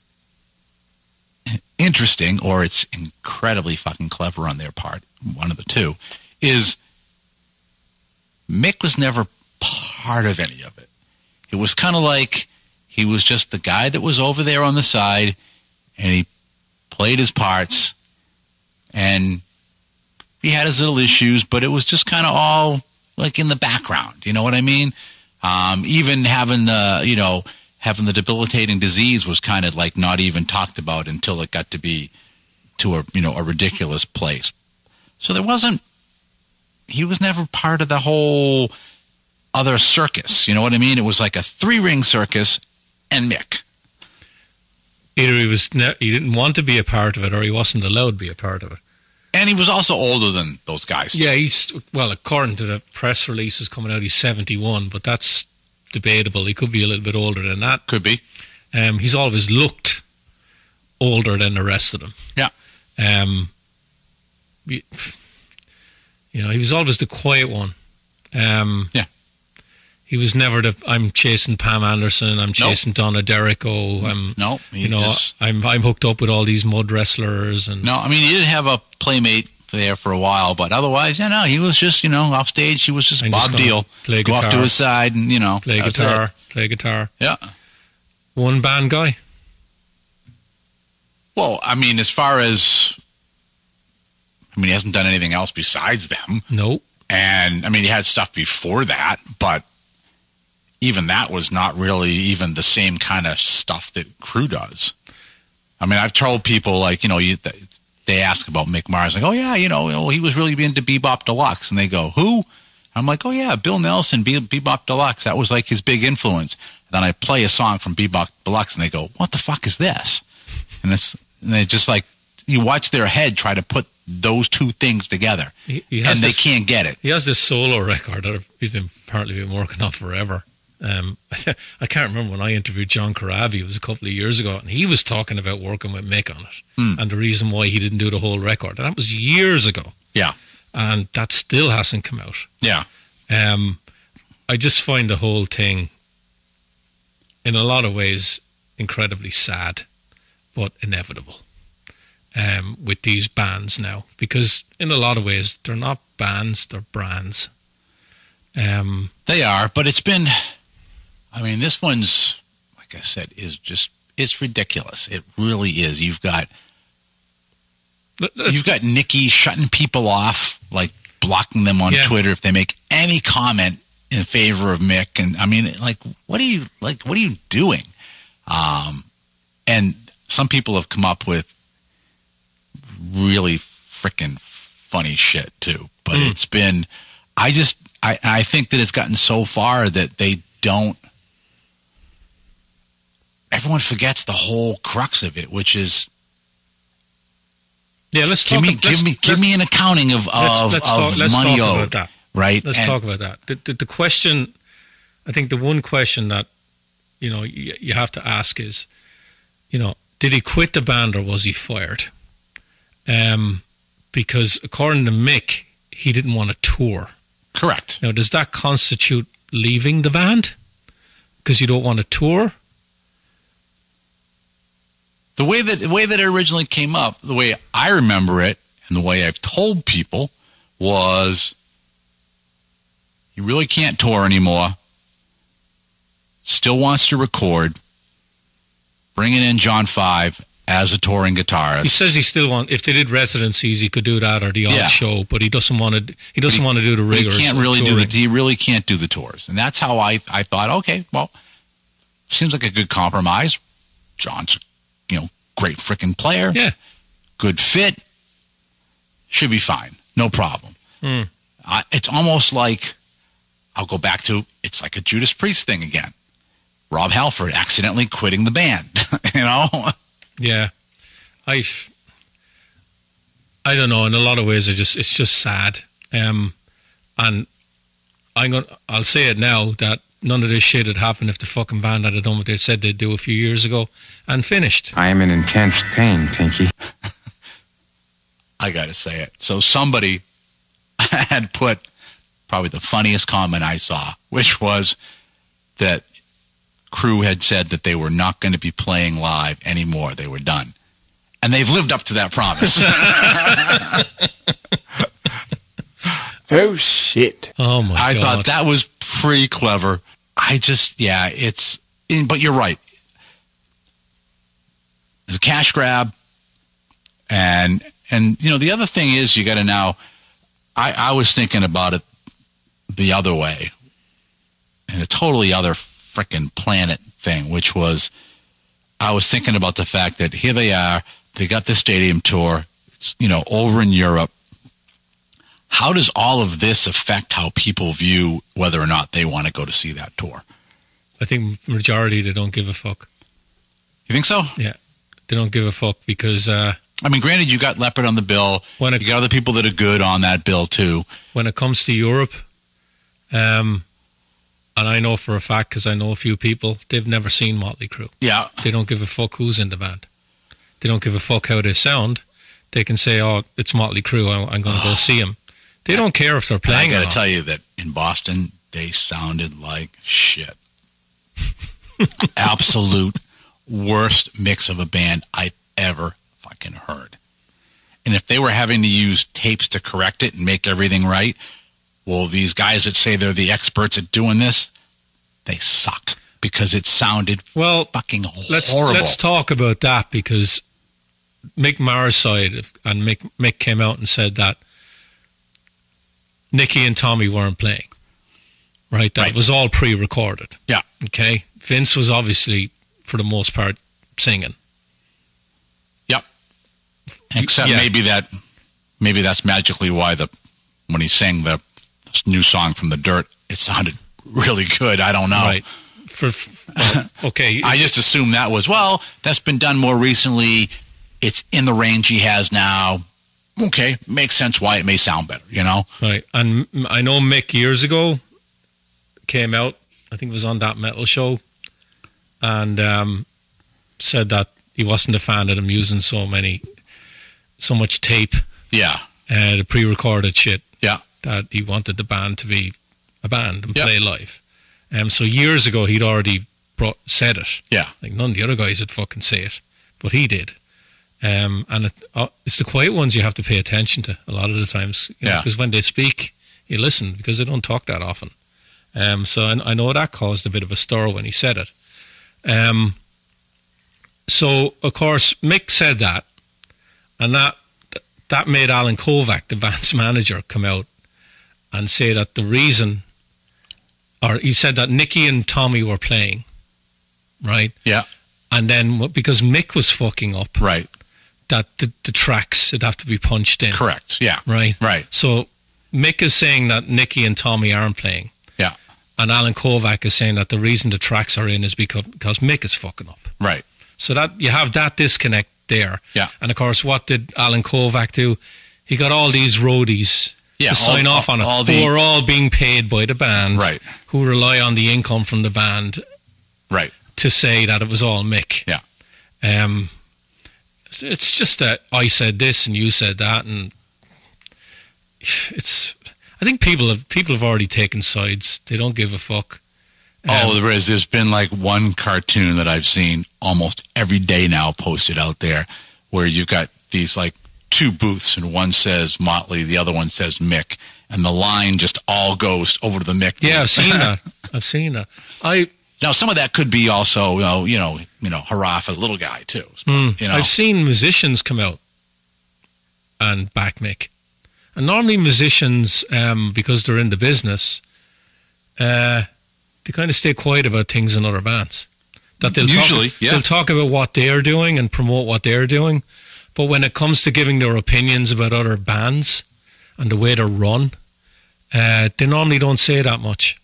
interesting, or it's incredibly fucking clever on their part, one of the two, is Mick was never part of any of it. It was kind of like he was just the guy that was over there on the side, and he played his parts, and he had his little issues, but it was just kind of all like in the background. You know what I mean? Um, even having the, you know, having the debilitating disease was kind of like not even talked about until it got to be to a, you know, a ridiculous place. So there wasn't, he was never part of the whole other circus. You know what I mean? It was like a three-ring circus and Mick. Either he was ne- he didn't want to be a part of it, or he wasn't allowed to be a part of it. And he was also older than those guys. Too. Yeah, he's, well, according to the press releases coming out, he's seventy-one, but that's debatable. He could be a little bit older than that. Could be. Um, he's always looked older than the rest of them. Yeah. Um, you, you know, he was always the quiet one. Um, yeah. He was never the, I'm chasing Pam Anderson, I'm chasing nope. Donna Derrico, I'm, no, you know, just, I'm I'm hooked up with all these mud wrestlers. And no, I mean, he did have a playmate there for a while, but otherwise, yeah, no, he was just, you know, off stage, he was just I'm Bob just Deal. Play Go guitar, off to his side and, you know. Play guitar, play guitar. Yeah. One band guy? Well, I mean, as far as, I mean, he hasn't done anything else besides them. No. And, I mean, he had stuff before that, but even that was not really even the same kind of stuff that Crue does. I mean, I've told people, like, you know, you, they ask about Mick Mars, like, oh, yeah, you know, you know, he was really into Bebop Deluxe. And they go, who? I'm like, oh, yeah, Bill Nelson, Be- Bebop Deluxe. That was like his big influence. And then I play a song from Bebop Deluxe, and they go, what the fuck is this? And it's and they just like, you watch their head try to put those two things together, he, he and they this, can't get it. He has this solo record that he's been apparently been working on forever. Um, I can't remember when I interviewed John Corabi, it was a couple of years ago, and he was talking about working with Mick on it, mm. and the reason why he didn't do the whole record. And that was years ago. Yeah. And that still hasn't come out. Yeah. Um, I just find the whole thing, in a lot of ways, incredibly sad, but inevitable. Um, with these bands now, because in a lot of ways they're not bands, they're brands. Um, they are, but it's been, I mean, this one's, like I said, is just, it's ridiculous. It really is. You've got, you've got Nikki shutting people off, like blocking them on yeah. Twitter if they make any comment in favor of Mick. And I mean, like, what are you, like, what are you doing? Um, and some people have come up with really freaking funny shit too, but mm. it's been, I just, I, I think that it's gotten so far that they don't everyone forgets the whole crux of it, which is yeah. Let's give talk, me let's, give me let's, give me an accounting of let's, of, let's of talk, let's money talk owed, about that. right? Let's and, talk about that. The, the, the question, I think, the one question that you know you, you have to ask is, you know, did he quit the band or was he fired? Um, because according to Mick, he didn't want to tour. Correct. Now, does that constitute leaving the band because you don't want to tour? The way that the way that it originally came up, the way I remember it, and the way I've told people was, he really can't tour anymore. Still wants to record. Bringing in John Five as a touring guitarist. He says he still want. If they did residencies, he could do that or the odd Yeah. show, but he doesn't want to. He doesn't he, want to do the rigors. He can't really do touring. the. He really can't do the tours, and that's how I I thought. Okay, well, seems like a good compromise. John's, you know, great freaking player. Yeah, good fit. Should be fine. No problem. Mm. Uh, it's almost like, I'll go back to, it's like a Judas Priest thing again. Rob Halford accidentally quitting the band, you know? Yeah. I I don't know. In a lot of ways, it just it's just sad. Um, and I'm going I'll say it now that none of this shit had happened if the fucking band had done what they said they'd do a few years ago and finished. I am in intense pain, Tinky. I got to say it. So somebody had put probably the funniest comment I saw, which was that Crew had said that they were not going to be playing live anymore. They were done. And they've lived up to that promise. Oh, shit. Oh, my I God. thought that was pretty clever. I just, yeah, it's, but you're right. It's a cash grab. And, and you know, the other thing is you got to now, I, I was thinking about it the other way, in a totally other freaking planet thing, which was, I was thinking about the fact that here they are, they got the stadium tour, it's, you know, over in Europe. How does all of this affect how people view whether or not they want to go to see that tour? I think majority, they don't give a fuck. You think so? Yeah. They don't give a fuck because... Uh, I mean, granted, you got Leopard on the bill. When it, you got other people that are good on that bill, too. When it comes to Europe, um, and I know for a fact, because I know a few people, they've never seen Motley Crue. Yeah. They don't give a fuck who's in the band. They don't give a fuck how they sound. They can say, oh, it's Motley Crue, I'm, I'm going to go see them. They don't care if they're playing. I got to tell you that in Boston, they sounded like shit. Absolute worst mix of a band I've ever fucking heard. And if they were having to use tapes to correct it and make everything right, well, these guys that say they're the experts at doing this, they suck because it sounded well, fucking let's, horrible. Let's talk about that because Mick Mars' side, and Mick, Mick came out and said that Nicky and Tommy weren't playing. Right? That Right. was all pre-recorded. Yeah. Okay? Vince was obviously, for the most part, singing. Yep. Except Yeah. maybe that, maybe that's magically why the when he sang the new song from the Dirt, it sounded really good. I don't know. Right. For, well, okay. I just assumed that was, well, that's been done more recently. It's in the range he has now. Okay, makes sense why it may sound better, you know? Right. And I know Mick years ago came out, I think it was on that metal show, and um, said that he wasn't a fan of them using so many, so much tape, Yeah. uh, the pre-recorded shit, Yeah. that he wanted the band to be a band and Yep. play live. Um, so years ago, he'd already brought, said it. Yeah. Like none of the other guys would fucking say it, but he did. Um, and it, uh, it's the quiet ones you have to pay attention to a lot of the times. You know, Yeah. because when they speak, you listen because they don't talk that often. Um, so I, I know that caused a bit of a stir when he said it. Um, so, of course, Mick said that, and that that made Alan Kovac, the band's manager, come out and say that the reason, or he said that Nicky and Tommy were playing, right? Yeah. And then because Mick was fucking up, Right. that the, the tracks would have to be punched in. Correct. Yeah. Right? Right. So Mick is saying that Nicky and Tommy aren't playing. Yeah. and Alan Kovac is saying that the reason the tracks are in is because, because Mick is fucking up. Right. So that you have that disconnect there. Yeah. And of course, what did Alan Kovac do? He got all these roadies yeah, to sign all, off on it, all who the, are all being paid by the band, right? Who rely on the income from the band, right? To say that it was all Mick. Yeah. Um, it's just that I said this and you said that, and it's. I think people have people have already taken sides. They don't give a fuck. Um, oh, there is. There's been like one cartoon that I've seen almost every day now posted out there, where you've got these like two booths, and one says Motley, the other one says Mick, and the line just all goes over to the Mick. Yeah, booth. I've seen that. I've seen that. I now some of that could be also you know you know you know hurrah for the little guy too. Mm, you know, I've seen musicians come out and back Mick. And normally musicians, um, because they're in the business, uh, they kind of stay quiet about things in other bands. That they'll Usually, talk, yeah. They'll talk about what they're doing and promote what they're doing. But when it comes to giving their opinions about other bands and the way they're run, uh, they normally don't say that much.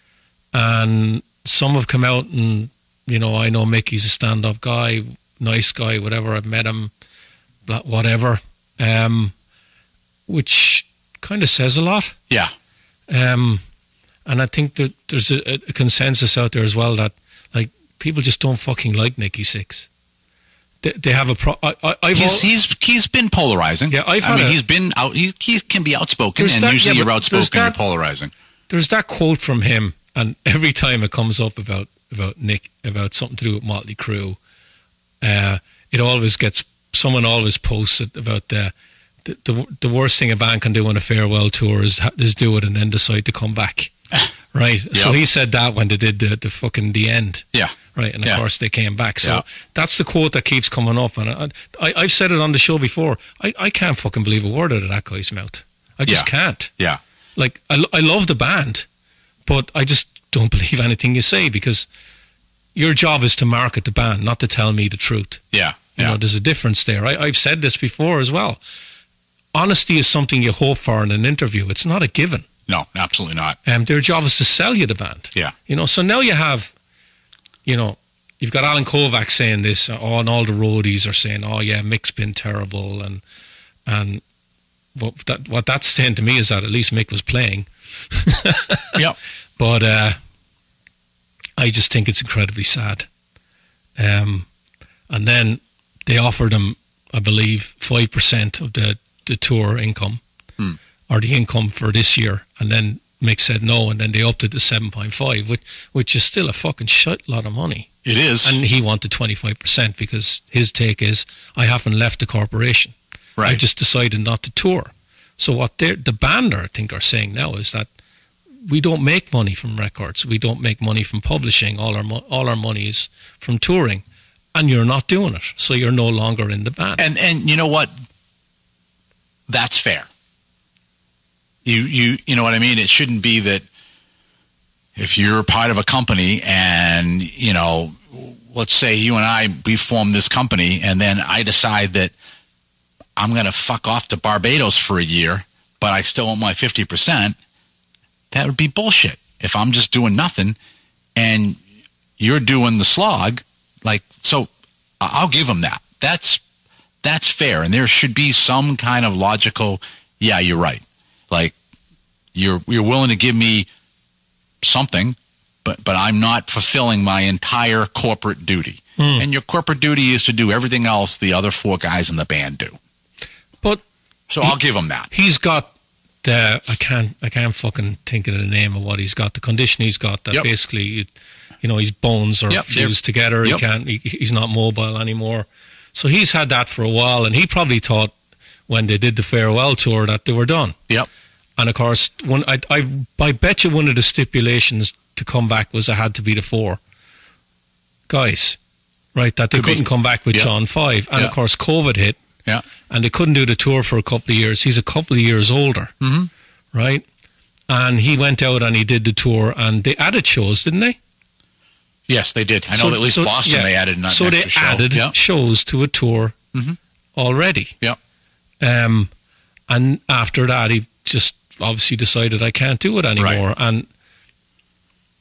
And some have come out and, you know, I know Mickey's a stand-up guy, nice guy, whatever, I've met him, whatever. Um... which kind of says a lot. Yeah. Um, and I think that there's a, a consensus out there as well that, like, people just don't fucking like Nikki Sixx. They, they have a pro. I, I, I've he's, all, he's he's been polarizing. Yeah, I've I had mean, a, he's been out. He, he can be outspoken, and that, usually yeah, you're outspoken, that, you're polarizing. There's that quote from him, and every time it comes up about about Nick, about something to do with Motley Crue, uh, it always gets someone always posts it about the. The, the the worst thing a band can do on a farewell tour is is do it and then decide to come back, right? Yep. So he said that when they did the, the fucking The End, yeah, right, and of yeah. course they came back. So yeah. that's the quote that keeps coming up, and I, I I've said it on the show before. I, I can't fucking believe a word out of that guy's mouth. I just yeah. can't. Yeah, like I I love the band, but I just don't believe anything you say because your job is to market the band, not to tell me the truth. Yeah, you yeah. know, there's a difference there. I, I've said this before as well. Honesty is something you hope for in an interview. It's not a given. No, absolutely not. Um, their job is to sell you the band. Yeah. You know, so now you have, you know, you've got Alan Kovac saying this, oh, and all the roadies are saying, oh, yeah, Mick's been terrible. And and what, that, what that's saying to me is that at least Mick was playing. Yep. But uh, I just think it's incredibly sad. Um, and then they offered him, I believe, five percent of the the tour income hmm. or the income for this year, and then Mick said no, and then they upped it to seven point five, which which is still a fucking shit lot of money. It is. And he wanted twenty-five percent because his take is, I haven't left the corporation. Right. I just decided not to tour. So what the band are, I think, are saying now is that we don't make money from records. We don't make money from publishing. All our mo- all our money is from touring. And you're not doing it. So you're no longer in the band. And and you know what? That's fair. You you you know what I mean? It shouldn't be that if you're part of a company and, you know, let's say you and I, we form this company and then I decide that I'm going to fuck off to Barbados for a year, but I still want my fifty percent, that would be bullshit. If I'm just doing nothing and you're doing the slog, like, so I'll give them that. That's that's fair, and there should be some kind of logical. Yeah, you're right. Like you're you're willing to give me something, but but I'm not fulfilling my entire corporate duty. Mm. And your corporate duty is to do everything else the other four guys in the band do. But so he, I'll give him that. He's got the I can't I can't fucking think of the name of what he's got. The condition he's got that yep. basically. You, You know, his bones are yep, fused yep. together. Yep. He can't. He, he's not mobile anymore. So he's had that for a while, and he probably thought when they did the farewell tour that they were done. Yep. And of course, when I, I, I bet you one of the stipulations to come back was it had to be the four guys, right? That they Could couldn't be. come back with yep. John Five, and yep. of course, COVID hit. Yeah. And they couldn't do the tour for a couple of years. He's a couple of years older, mm-hmm. right? And he went out and he did the tour, and they added shows, didn't they? Yes, they did. I know so, that at least so, Boston yeah. they added an So extra they show. added yeah. shows to a tour mm-hmm. already. Yeah. Um, and after that, he just obviously decided I can't do it anymore. Right. And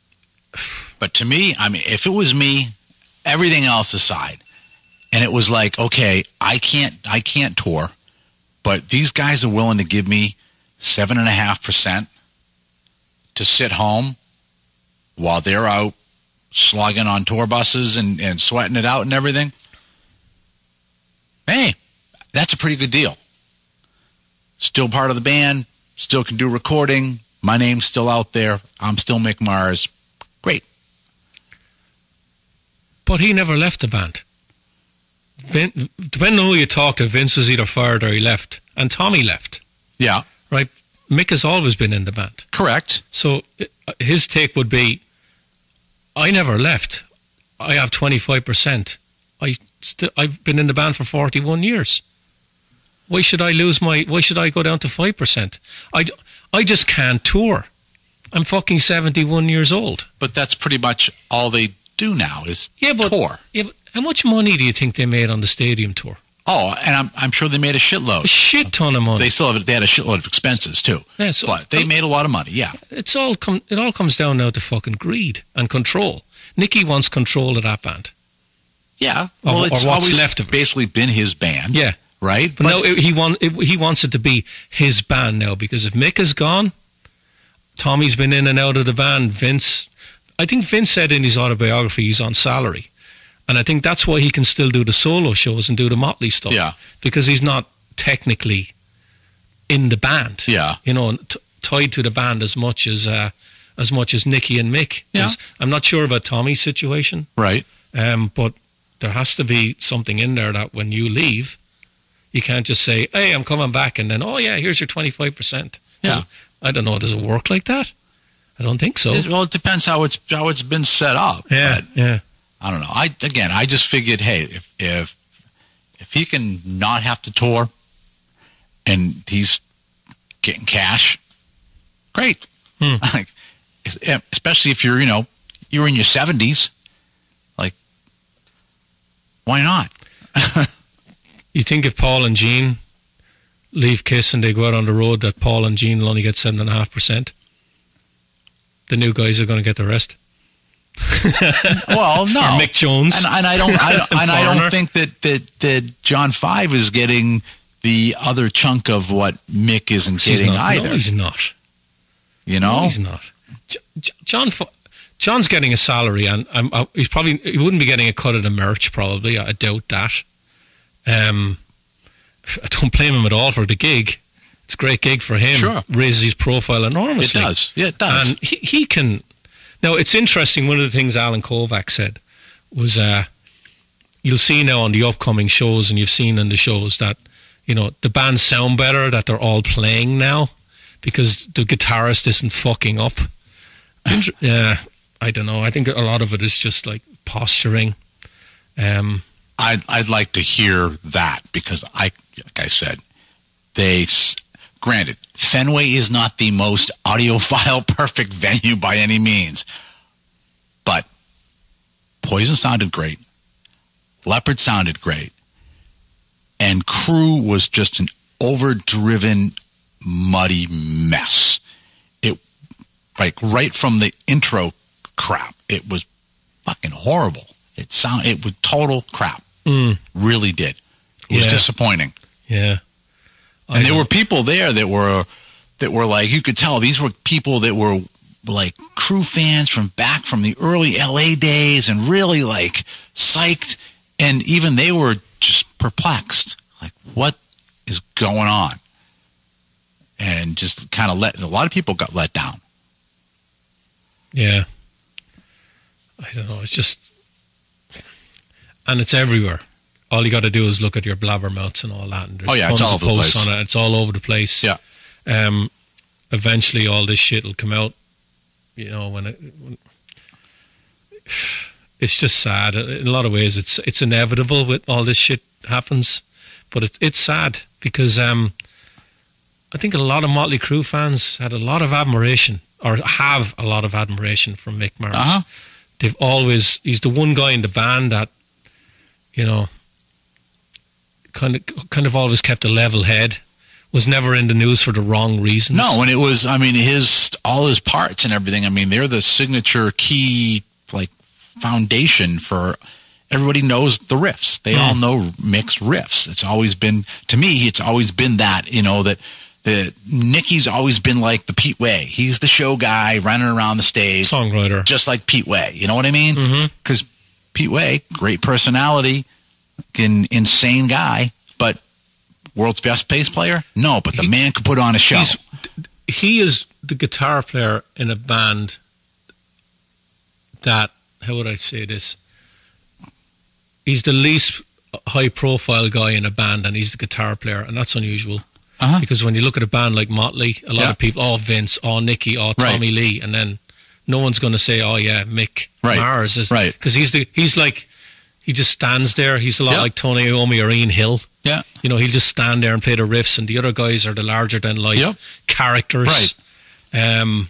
But to me, I mean, if it was me, everything else aside, and it was like, okay, I can't, I can't tour, but these guys are willing to give me seven and a half percent to sit home while they're out slogging on tour buses and, and sweating it out and everything. Hey, that's a pretty good deal. Still part of the band, still can do recording. My name's still out there. I'm still Mick Mars. Great. But he never left the band. Vin, depending on who you talk to, Vince was either fired or he left. And Tommy left. Yeah. Right? Mick has always been in the band. Correct. So his take would be, I never left. I have twenty-five percent. I st- I've been in the band for forty-one years. Why should I lose my, why should I go down to five percent? I, I just can't tour. I'm fucking seventy-one years old. But that's pretty much all they do now is yeah, but, tour. Yeah, but how much money do you think they made on the stadium tour? Oh, and I'm I'm sure they made a shitload. A shit ton of money. They still have they had a shitload of expenses too. Yeah, so, but they made a lot of money. Yeah, it's all come. It all comes down now to fucking greed and control. Nicky wants control of that band. Yeah, or, well, it's or what's always left of it. Basically been his band. Yeah, right. But, but no, it, he want it, he wants it to be his band now because if Mick is gone, Tommy's been in and out of the band. Vince, I think Vince said in his autobiography he's on salary. And I think that's why he can still do the solo shows and do the Motley stuff. Yeah. Because he's not technically in the band. Yeah. You know, t- tied to the band as much as uh, as much as Nicky and Mick. Yeah. I'm not sure about Tommy's situation. Right. Um, but there has to be something in there that when you leave, you can't just say, hey, I'm coming back, and then, oh, yeah, here's your twenty-five percent. Yeah. It, I don't know. Does it work like that? I don't think so. It, well, it depends how it's how it's been set up. Yeah, but yeah. I don't know. I again, I just figured, hey, if if if he can not have to tour, and he's getting cash, great. Hmm. Like, especially if you're, you know, you're in your seventies, like, why not? You think if Paul and Gene leave Kiss and they go out on the road, that Paul and Gene will only get seven and a half percent? The new guys are going to get the rest. Well, no, or Mick Jones, and, and I don't, I don't and I don't think that, that that John Five is getting the other chunk of what Mick isn't he's getting not. either. No, he's not. You know, no, he's not. J- J- John, John's getting a salary, and I'm, I, he's probably he wouldn't be getting a cut of the merch. Probably, I doubt that. Um, I don't blame him at all for the gig. It's a great gig for him. Sure, raises his profile enormously. It does. Yeah, it does. And he he can. Now, it's interesting, one of the things Alan Kovac said was, uh, you'll see now on the upcoming shows, and you've seen in the shows that, you know, the bands sound better, that they're all playing now, because the guitarist isn't fucking up. Yeah, I don't know. I think a lot of it is just, like, posturing. Um, I'd, I'd like to hear that, because, I, like I said, they... Granted, Fenway is not the most audiophile perfect venue by any means, but Poison sounded great, Leopard sounded great, and Crew was just an overdriven, muddy mess. It, like right from the intro crap, it was fucking horrible. It sound it was total crap. Mm. Really did. It was yeah. disappointing. Yeah. And there were people there that were that were like, you could tell these were people that were like Crew fans from back from the early L A days and really like psyched. And even they were just perplexed. Like, what is going on? And just kind of let, a lot of people got let down. Yeah. I don't know. It's just, and it's everywhere. All you got to do is look at your blabbermouths and all that. And there's oh, yeah, tons it's all of over the posts place. on it. It's all over the place. Yeah. Um, eventually, all this shit will come out. You know, when it, when, it's just sad. In a lot of ways, it's it's inevitable with all this shit happens. But it, it's sad because um, I think a lot of Motley Crue fans had a lot of admiration, or have a lot of admiration for Mick Mars. Uh-huh. They've always, he's the one guy in the band that, you know, kind of kind of always kept a level head was never in the news for the wrong reasons. No, and it was, I mean, his all his parts and everything, I mean, they're the signature key, like, foundation for everybody knows the riffs. They mm. all know Mick's riffs. It's always been, to me, it's always been that, you know, that the Nicky's always been like the Pete Way. He's the show guy running around the stage. Songwriter. Just like Pete Way. You know what I mean? Because mm-hmm. Pete Way, great personality, an insane guy, but world's best bass player? No, but the he, man could put on a show. He is the guitar player in a band that, how would I say this? He's the least high-profile guy in a band, and he's the guitar player, and that's unusual. Uh-huh. Because when you look at a band like Motley, a lot yeah. of people, oh, Vince, oh, Nicky, oh, Tommy right. Lee, and then no one's going to say, oh, yeah, Mick right. Mars. Is, right. Because he's, the, he's like, he just stands there. He's a lot yeah. like Tony Iommi or Ian Hill. Yeah. You know, he'll just stand there and play the riffs, and the other guys are the larger-than-life yep. characters. Right. Um,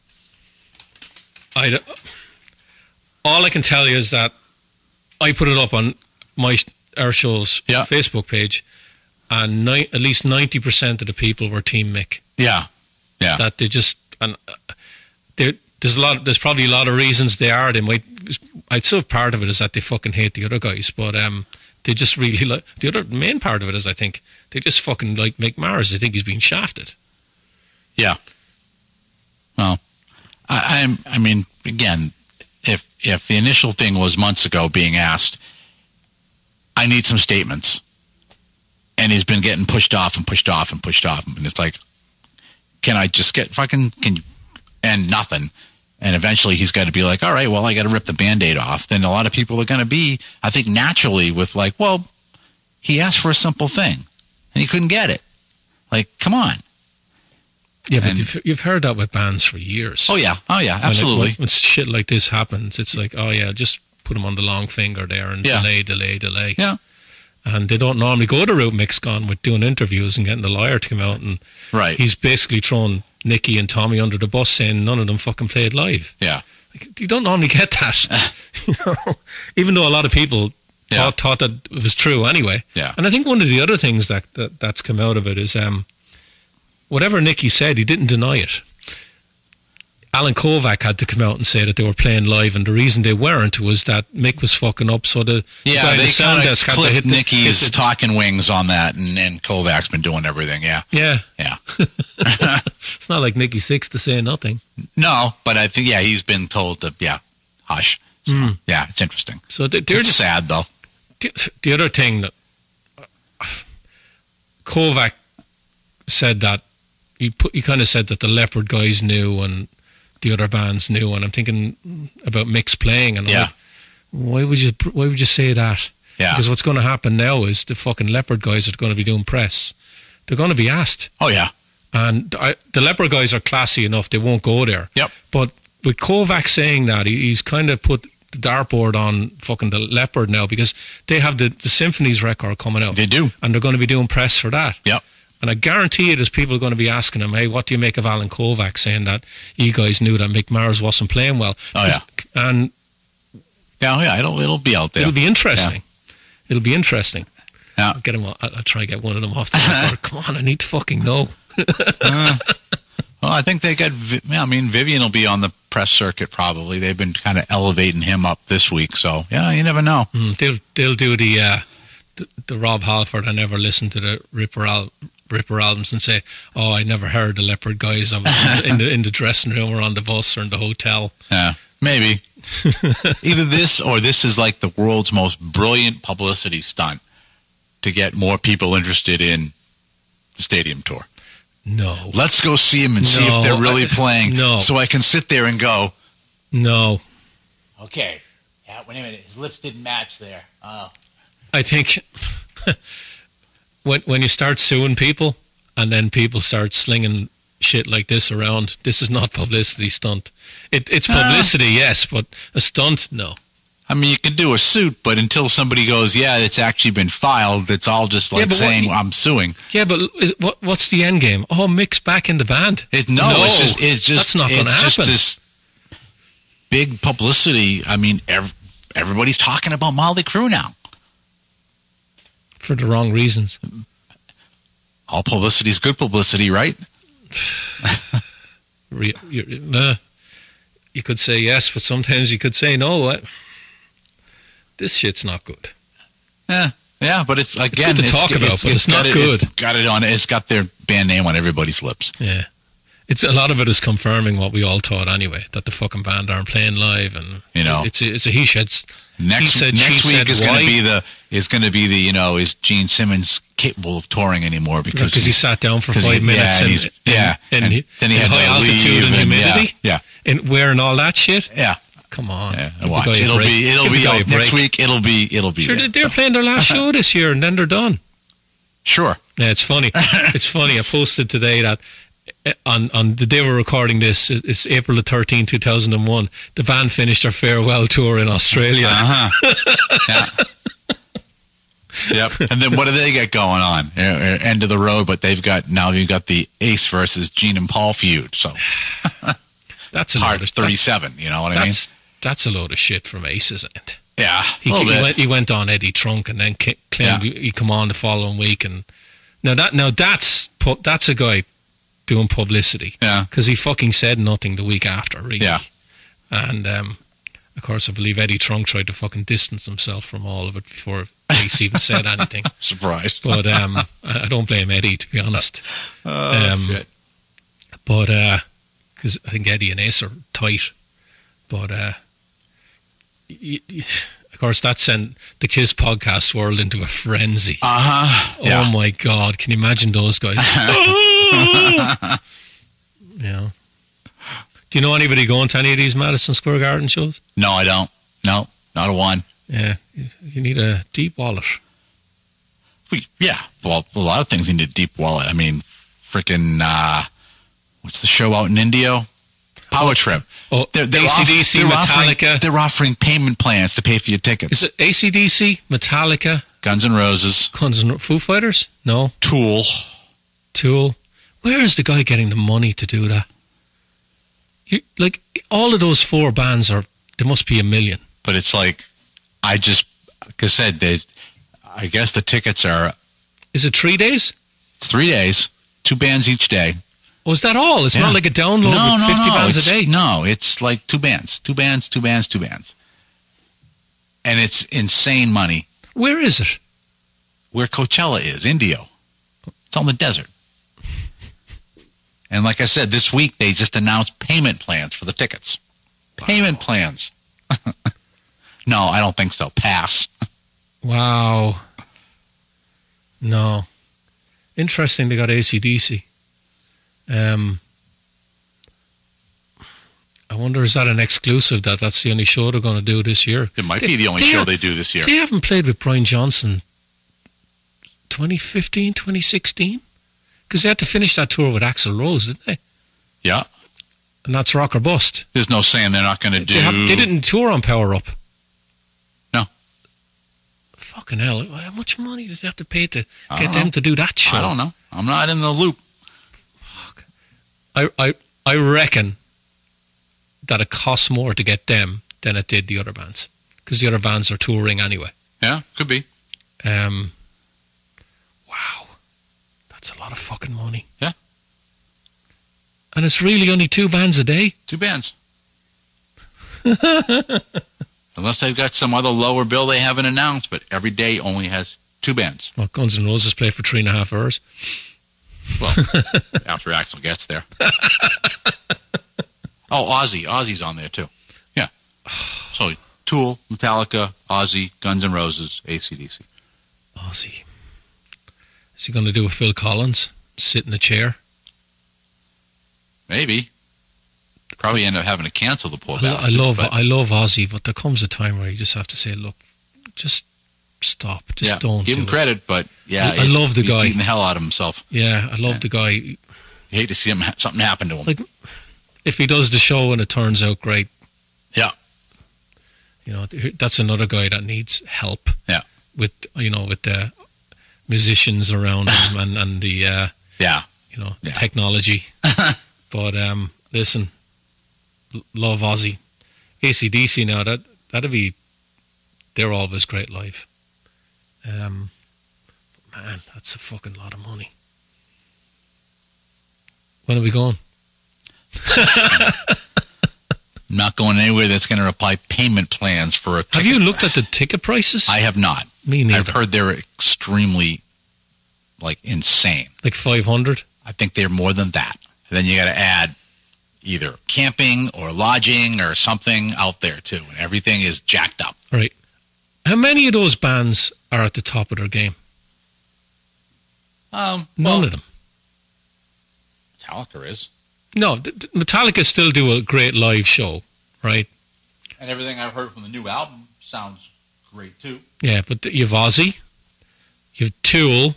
I, all I can tell you is that I put it up on my our show's yeah. Facebook page, and ni- at least ninety percent of the people were Team Mick. Yeah, yeah. That they just and uh, they, there's a lot. There's probably a lot of reasons they are. They might. I'd say part of it is that they fucking hate the other guys, but um, they just really like the other main part of it is I think they just fucking like Mick Mars. They think he's being shafted. Yeah. Well, I, I'm. I mean, again, if if the initial thing was months ago being asked, I need some statements, and he's been getting pushed off and pushed off and pushed off, and it's like, can I just get fucking can you, and nothing, and eventually he's got to be like, all right, well, I got to rip the Band-Aid off. Then a lot of people are going to be, I think, naturally with like, well, he asked for a simple thing, and he couldn't get it. Like, come on. Yeah, but and, you've, you've heard that with bands for years. Oh, yeah. Oh, yeah, absolutely. When, it, when shit like this happens, it's like, oh, yeah, just put him on the long finger there and yeah. delay, delay, delay. Yeah. And they don't normally go the route Mick's gone with doing interviews and getting the lawyer to come out. And right. he's basically thrown Nicky and Tommy under the bus saying none of them fucking played live. Yeah. Like, you don't normally get that. You know? Even though a lot of people yeah. thought, thought that it was true anyway. Yeah. And I think one of the other things that, that that's come out of it is... um. Whatever Nicky said, he didn't deny it. Alan Kovac had to come out and say that they were playing live, and the reason they weren't was that Mick was fucking up. So the yeah, the guy they the sound kind of desk had clipped to hit Nicky's the, hit the, talking wings on that, and, and Kovac's been doing everything. Yeah, yeah, yeah. It's not like Nicky Six to say nothing. No, but I think yeah, he's been told to yeah, hush. So, mm. Yeah, it's interesting. So they're, they're it's just sad though. The, the other thing that uh, Kovac said that. He put, he kind of said that the Leopard guys knew and the other bands knew, and I'm thinking about Mick's playing, and I'm yeah. like, why would you why would you say that? Yeah. Because what's going to happen now is the fucking Leopard guys are going to be doing press. They're going to be asked. Oh yeah. And I, the Leopard guys are classy enough; they won't go there. Yep. But with Kovac saying that, he, he's kind of put the dartboard on fucking the Leopard now because they have the the Symphonies record coming out. They do, and they're going to be doing press for that. Yep. And I guarantee you there's people going to be asking him, hey, what do you make of Alan Kovac saying that you guys knew that Mick Mars wasn't playing well? Oh, yeah. And yeah, yeah, it'll it'll be out there. It'll be interesting. Yeah. It'll be interesting. Yeah. I'll get him. I'll, I'll try to get one of them off the record. Come on, I need to fucking know. uh, well, I think they got, I mean, Vivian will be on the press circuit probably. They've been kind of elevating him up this week. So, yeah, you never know. Mm, they'll, they'll do the, uh, the, the Rob Halford, I never listened to the Ripper album. Ripper albums and say, oh, I never heard the Leopard guys. I was in the in the dressing room or on the bus or in the hotel. Yeah, maybe. Either this or this is like the world's most brilliant publicity stunt to get more people interested in the stadium tour. No. Let's go see them and no, see if they're really I, playing. No. So I can sit there and go, no. Okay. Yeah, wait a minute. His lips didn't match there. Oh. I think... When when you start suing people and then people start slinging shit like this around, this is not publicity stunt. It, it's publicity, uh, yes, but a stunt, no. I mean, you can do a suit, but until somebody goes, yeah, it's actually been filed, it's all just like yeah, saying, what, I'm suing. Yeah, but is, what what's the end game? Oh, Mick's back in the band. It, no, no, it's just it's just that's not going to happen. It's just this big publicity. I mean, ev- everybody's talking about Motley Crue now. For the wrong reasons. All publicity is good publicity, right? Re- you, uh, you could say yes, but sometimes you could say no. What? This shit's not good. Yeah, yeah, but it's again, it's good to talk it's, about, it's, but it's, it's not it, good. It got it on. It's got their band name on everybody's lips. Yeah, it's a lot of it is confirming what we all thought anyway, that the fucking band aren't playing live, and you know, it's a, it's a he said. Next he said, next she week said, is going why? to be the is going to be the you know is Gene Simmons capable of touring anymore because because he sat down for five he, minutes yeah, and, and, he's, and, yeah, and, and he, then he and had high to altitude leave and humidity, yeah, yeah, and wearing all that shit. yeah. Come on, Yeah, give watch. the guy a It'll break. be it'll Give be the guy a out next break. week. It'll be it'll be Sure, there, they're so. playing their last show this year, and then they're done. Sure. Yeah, it's funny. It's funny. I posted today that on on the day we're recording this, it's April the thirteenth, two thousand and one. The band finished their farewell tour in Australia. Uh-huh. Yeah. Yep. And then what do they get going on? Uh, uh, End of the road, but they've got now you've got the Ace versus Gene and Paul feud. So That's a part load of thirty-seven. You know what I mean? That's that's a load of shit from Ace, isn't it? Yeah. He, a little he bit. went he went on Eddie Trunk and then ca- claimed Yeah. he come on the following week, and now that now that's pu- that's a guy doing publicity. Yeah. Because he fucking said nothing the week after, really. Yeah. And um, of course, I believe Eddie Trunk tried to fucking distance himself from all of it before Ace even said anything. Surprised. But um, I I don't blame Eddie, to be honest. Oh, um, shit. But because I think Eddie and Ace are tight. But uh, y- y- of course, that sent the Kiss podcast world into a frenzy. Uh-huh. Oh Yeah. my God! Can you imagine those guys? You know. Do you know anybody going to any of these Madison Square Garden shows? No, I don't. No, not a one. Yeah, you, you need a deep wallet. We, yeah. Well, a lot of things need a deep wallet. I mean, freaking, uh, what's the show out in Indio? Power Trip. Oh, They're, they're, A C D C, off- they're Metallica. Offering, they're offering payment plans to pay for your tickets. Is it A C D C, Metallica, Guns N' Roses, Guns N' Foo Fighters? No. Tool. Tool. Where is the guy getting the money to do that? You, like, all of those four bands are, there must be a million. But it's like, I just, like I said, they, I guess the tickets are Is it three days? it's three days, two bands each day. Oh, is that all? It's Yeah. not like a download no, with no, fifty no. bands It's- a day? No, it's like two bands, two bands, two bands, two bands. And it's insane money. Where is it? Where Coachella is, Indio. It's on the desert. And like I said, this week they just announced payment plans for the tickets. Payment plans. No, I don't think so. Pass. Wow. No. Interesting they got A C D C. Um, I wonder, is that an exclusive that that's the only show they're going to do this year? It might They- be the only they show have- they do this year. They haven't played with Brian Johnson twenty fifteen, twenty sixteen? Because they had to finish that tour with Axl Rose, didn't they? Yeah. And that's rock or bust. There's no saying they're not going to do... They, have, they didn't tour on Power Up. No. Fucking hell. How much money did they have to pay to I get don't them know. to do that show? I don't know. I'm not in the loop. I, I, I reckon that it costs more to get them than it did the other bands. Because the other bands are touring anyway. Yeah, could be. Um, wow. That's a lot of fucking money. Yeah. And it's really only two bands a day? Two bands. Unless they've got some other lower bill they haven't announced, but every day only has two bands. Well, Guns N' Roses play for three and a half hours. Well, after Axel gets there. Oh, Ozzy. Ozzy's on there, too. Yeah. So, Tool, Metallica, Ozzy, Guns N' Roses, A C D C. Ozzy. Is he going to do a Phil Collins? Sit in a chair? Maybe. Probably end up having to cancel the poor I, lo- I bastard, love but- I love Ozzy, but there comes a time where you just have to say, look, just stop. Just yeah, don't give do him it. credit, but yeah, I- I it's- love the he's guy. beating the hell out of himself. Yeah, I love Yeah. the guy. You hate to see him ha- something happen to him. Like, if he does the show and it turns out great, yeah, you know, that's another guy that needs help. Yeah. With, you know, with the musicians around him and, and the, uh, yeah, you know, Yeah. technology. But um, listen, l- love Ozzy. A C D C now, that, that'd be, they're always great live. Um, man, that's a fucking lot of money. When are we going? I'm not going anywhere that's going to apply payment plans for a ticket. Have you looked at the ticket prices? I have not. Me neither. I've heard they're extremely, like, insane. Like five hundred? I think they're more than that. And then you got to add either camping or lodging or something out there, too. And everything is jacked up. Right. How many of those bands are at the top of their game? Um, None well, of them. Metallica is. No, th- th- Metallica still do a great live show, right? And everything I've heard from the new album sounds great, too. Yeah, but th- you have Ozzy, you have Tool,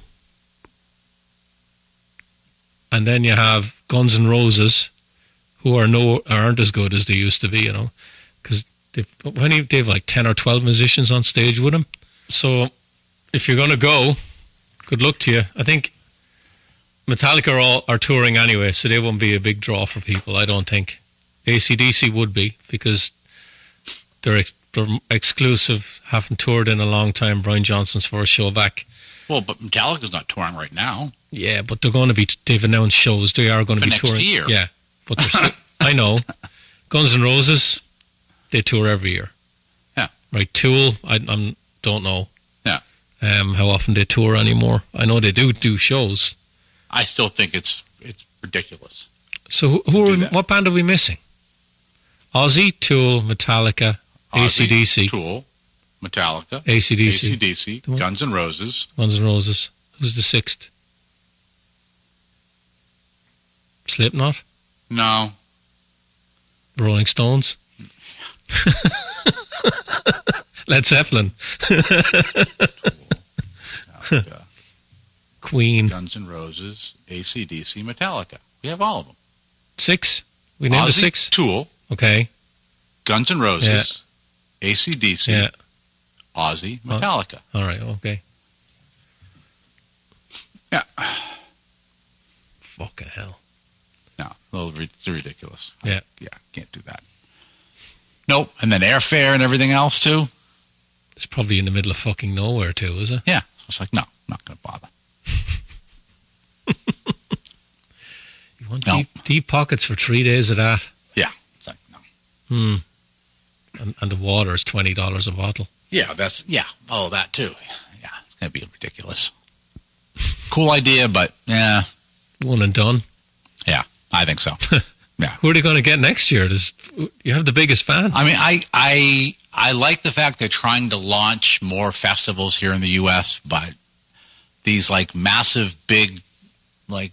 and then you have Guns N' Roses, who are no aren't as good as they used to be, you know, because when you, they have like ten or twelve musicians on stage with them. So if you're going to go, good luck to you. I think Metallica are, all, are touring anyway, so they won't be a big draw for people, I don't think. A C D C would be, because they're, ex- they're exclusive, haven't toured in a long time. Brian Johnson's first show back. Well, but Metallica's not touring right now. Yeah, but they're going to be, they've announced shows. They are going to For be next touring. year. Yeah, but they're still, I know. Guns N' Roses, they tour every year. Yeah. Right, Tool, I I'm, don't know Yeah. um, how often they tour anymore. I know they do do shows. I still think it's it's ridiculous. So who, who Do are, that. what band are we missing? Ozzy, Tool, Metallica, Ozzy, A C D C, Tool, Metallica, A C D C, A C D C, Guns N' Roses. Guns N' Roses. Who's the sixth? Slipknot? No. Rolling Stones? Led Zeppelin? Metallica, Queen? Guns N' Roses, A C D C, Metallica. We have all of them. Six? We named the Ozzy, six? Tool, Okay. Guns N' Roses, A C D C, Yeah. Ozzy, Metallica. All right, okay. Yeah. Fucking hell. No, a little ri- it's ridiculous. Yeah. Yeah, can't do that. Nope. And then airfare and everything else, too. It's probably in the middle of fucking nowhere, too, is it? Yeah. So it's like, no, I'm not going to bother. You want No. deep, deep pockets for three days of that? Yeah. It's like, no. Hmm. And, and the water is twenty dollars a bottle. Yeah, that's, yeah. Oh, that, too. Yeah, it's going to be ridiculous. Cool idea, but, yeah. One and done. Yeah, I think so. Yeah. Who are they going to get next year? There's, you have the biggest fans. I mean, I, I, I like the fact they're trying to launch more festivals here in the U S, but these, like, massive, big, like,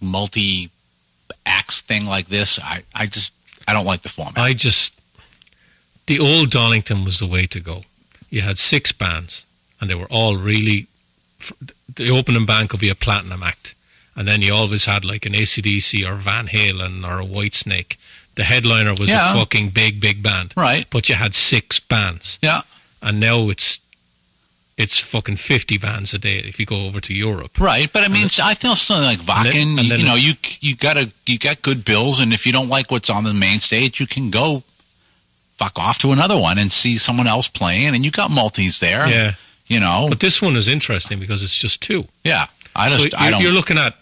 multi-acts thing like this, I, I just, I don't like the format. I just, the old Donington was the way to go. You had six bands, and they were all really, the opening band could be a platinum act. And then you always had like an A C D C or Van Halen or a Whitesnake. The headliner was Yeah. a fucking big, big band. Right. But you had six bands. Yeah. And now it's it's fucking fifty bands a day if you go over to Europe. Right, but I mean, I feel something like Wacken, and then- and you, then- you know, you you got a you got good bills, and if you don't like what's on the main stage, you can go fuck off to another one and see someone else playing, and you got multis there. Yeah. You know. But this one is interesting because it's just two. Yeah. I So just I you're, don't you're looking at,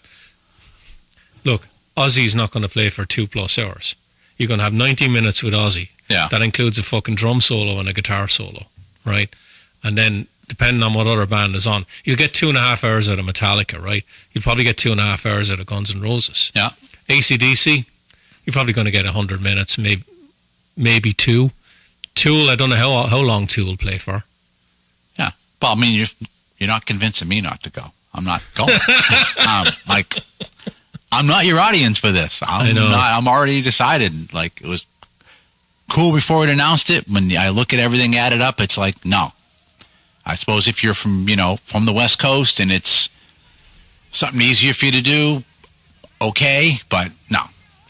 look, Ozzy's not going to play for two plus hours. You're going to have ninety minutes with Ozzy. Yeah. That includes a fucking drum solo and a guitar solo, right? And then, depending on what other band is on, you'll get two and a half hours out of Metallica, right? You'll probably get two and a half hours out of Guns N' Roses. Yeah. A C D C, you're probably going to get one hundred minutes, maybe maybe two. Tool, I don't know how how long Tool will play for. Yeah. Well, I mean, you're you're not convincing me not to go. I'm not going. um, like, I'm not your audience for this. I'm I know. Not, I'm already decided. Like, it was cool before it announced it. When I look at everything added up, it's like, no. I suppose if you're from, you know, from the West Coast and it's something easier for you to do, okay, but no.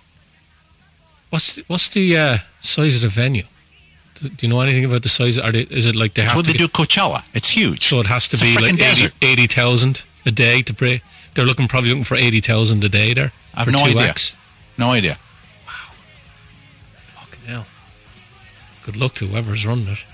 What's the, what's the uh, size of the venue? Do do you know anything about the size? Are they, is it like they That's have what to they get, do at Coachella. It's huge. so it has to It's a be frickin' like desert. eighty thousand a day to play? They're looking probably looking for eighty thousand a day there. I have for no two idea. acts. No idea. Fucking hell. Good luck to whoever's running it.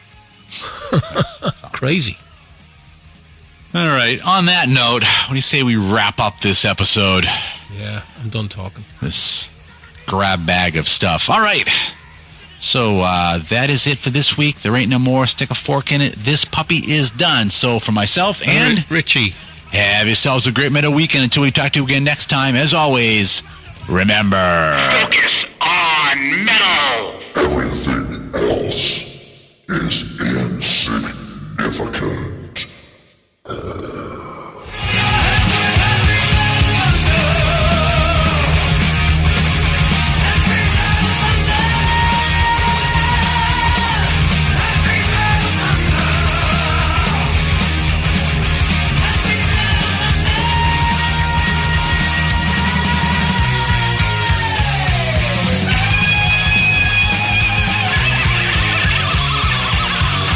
Crazy. All right. On that note, what do you say we wrap up this episode? Yeah, I'm done talking. This grab bag of stuff. All right. So uh, that is it for this week. There ain't no more. Stick a fork in it. This puppy is done. So for myself and Richie, have yourselves a great metal weekend until we talk to you again next time. As always, remember, focus on metal. Everything else is insignificant.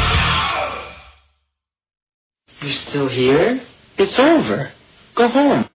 You're still here? It's over. Go home.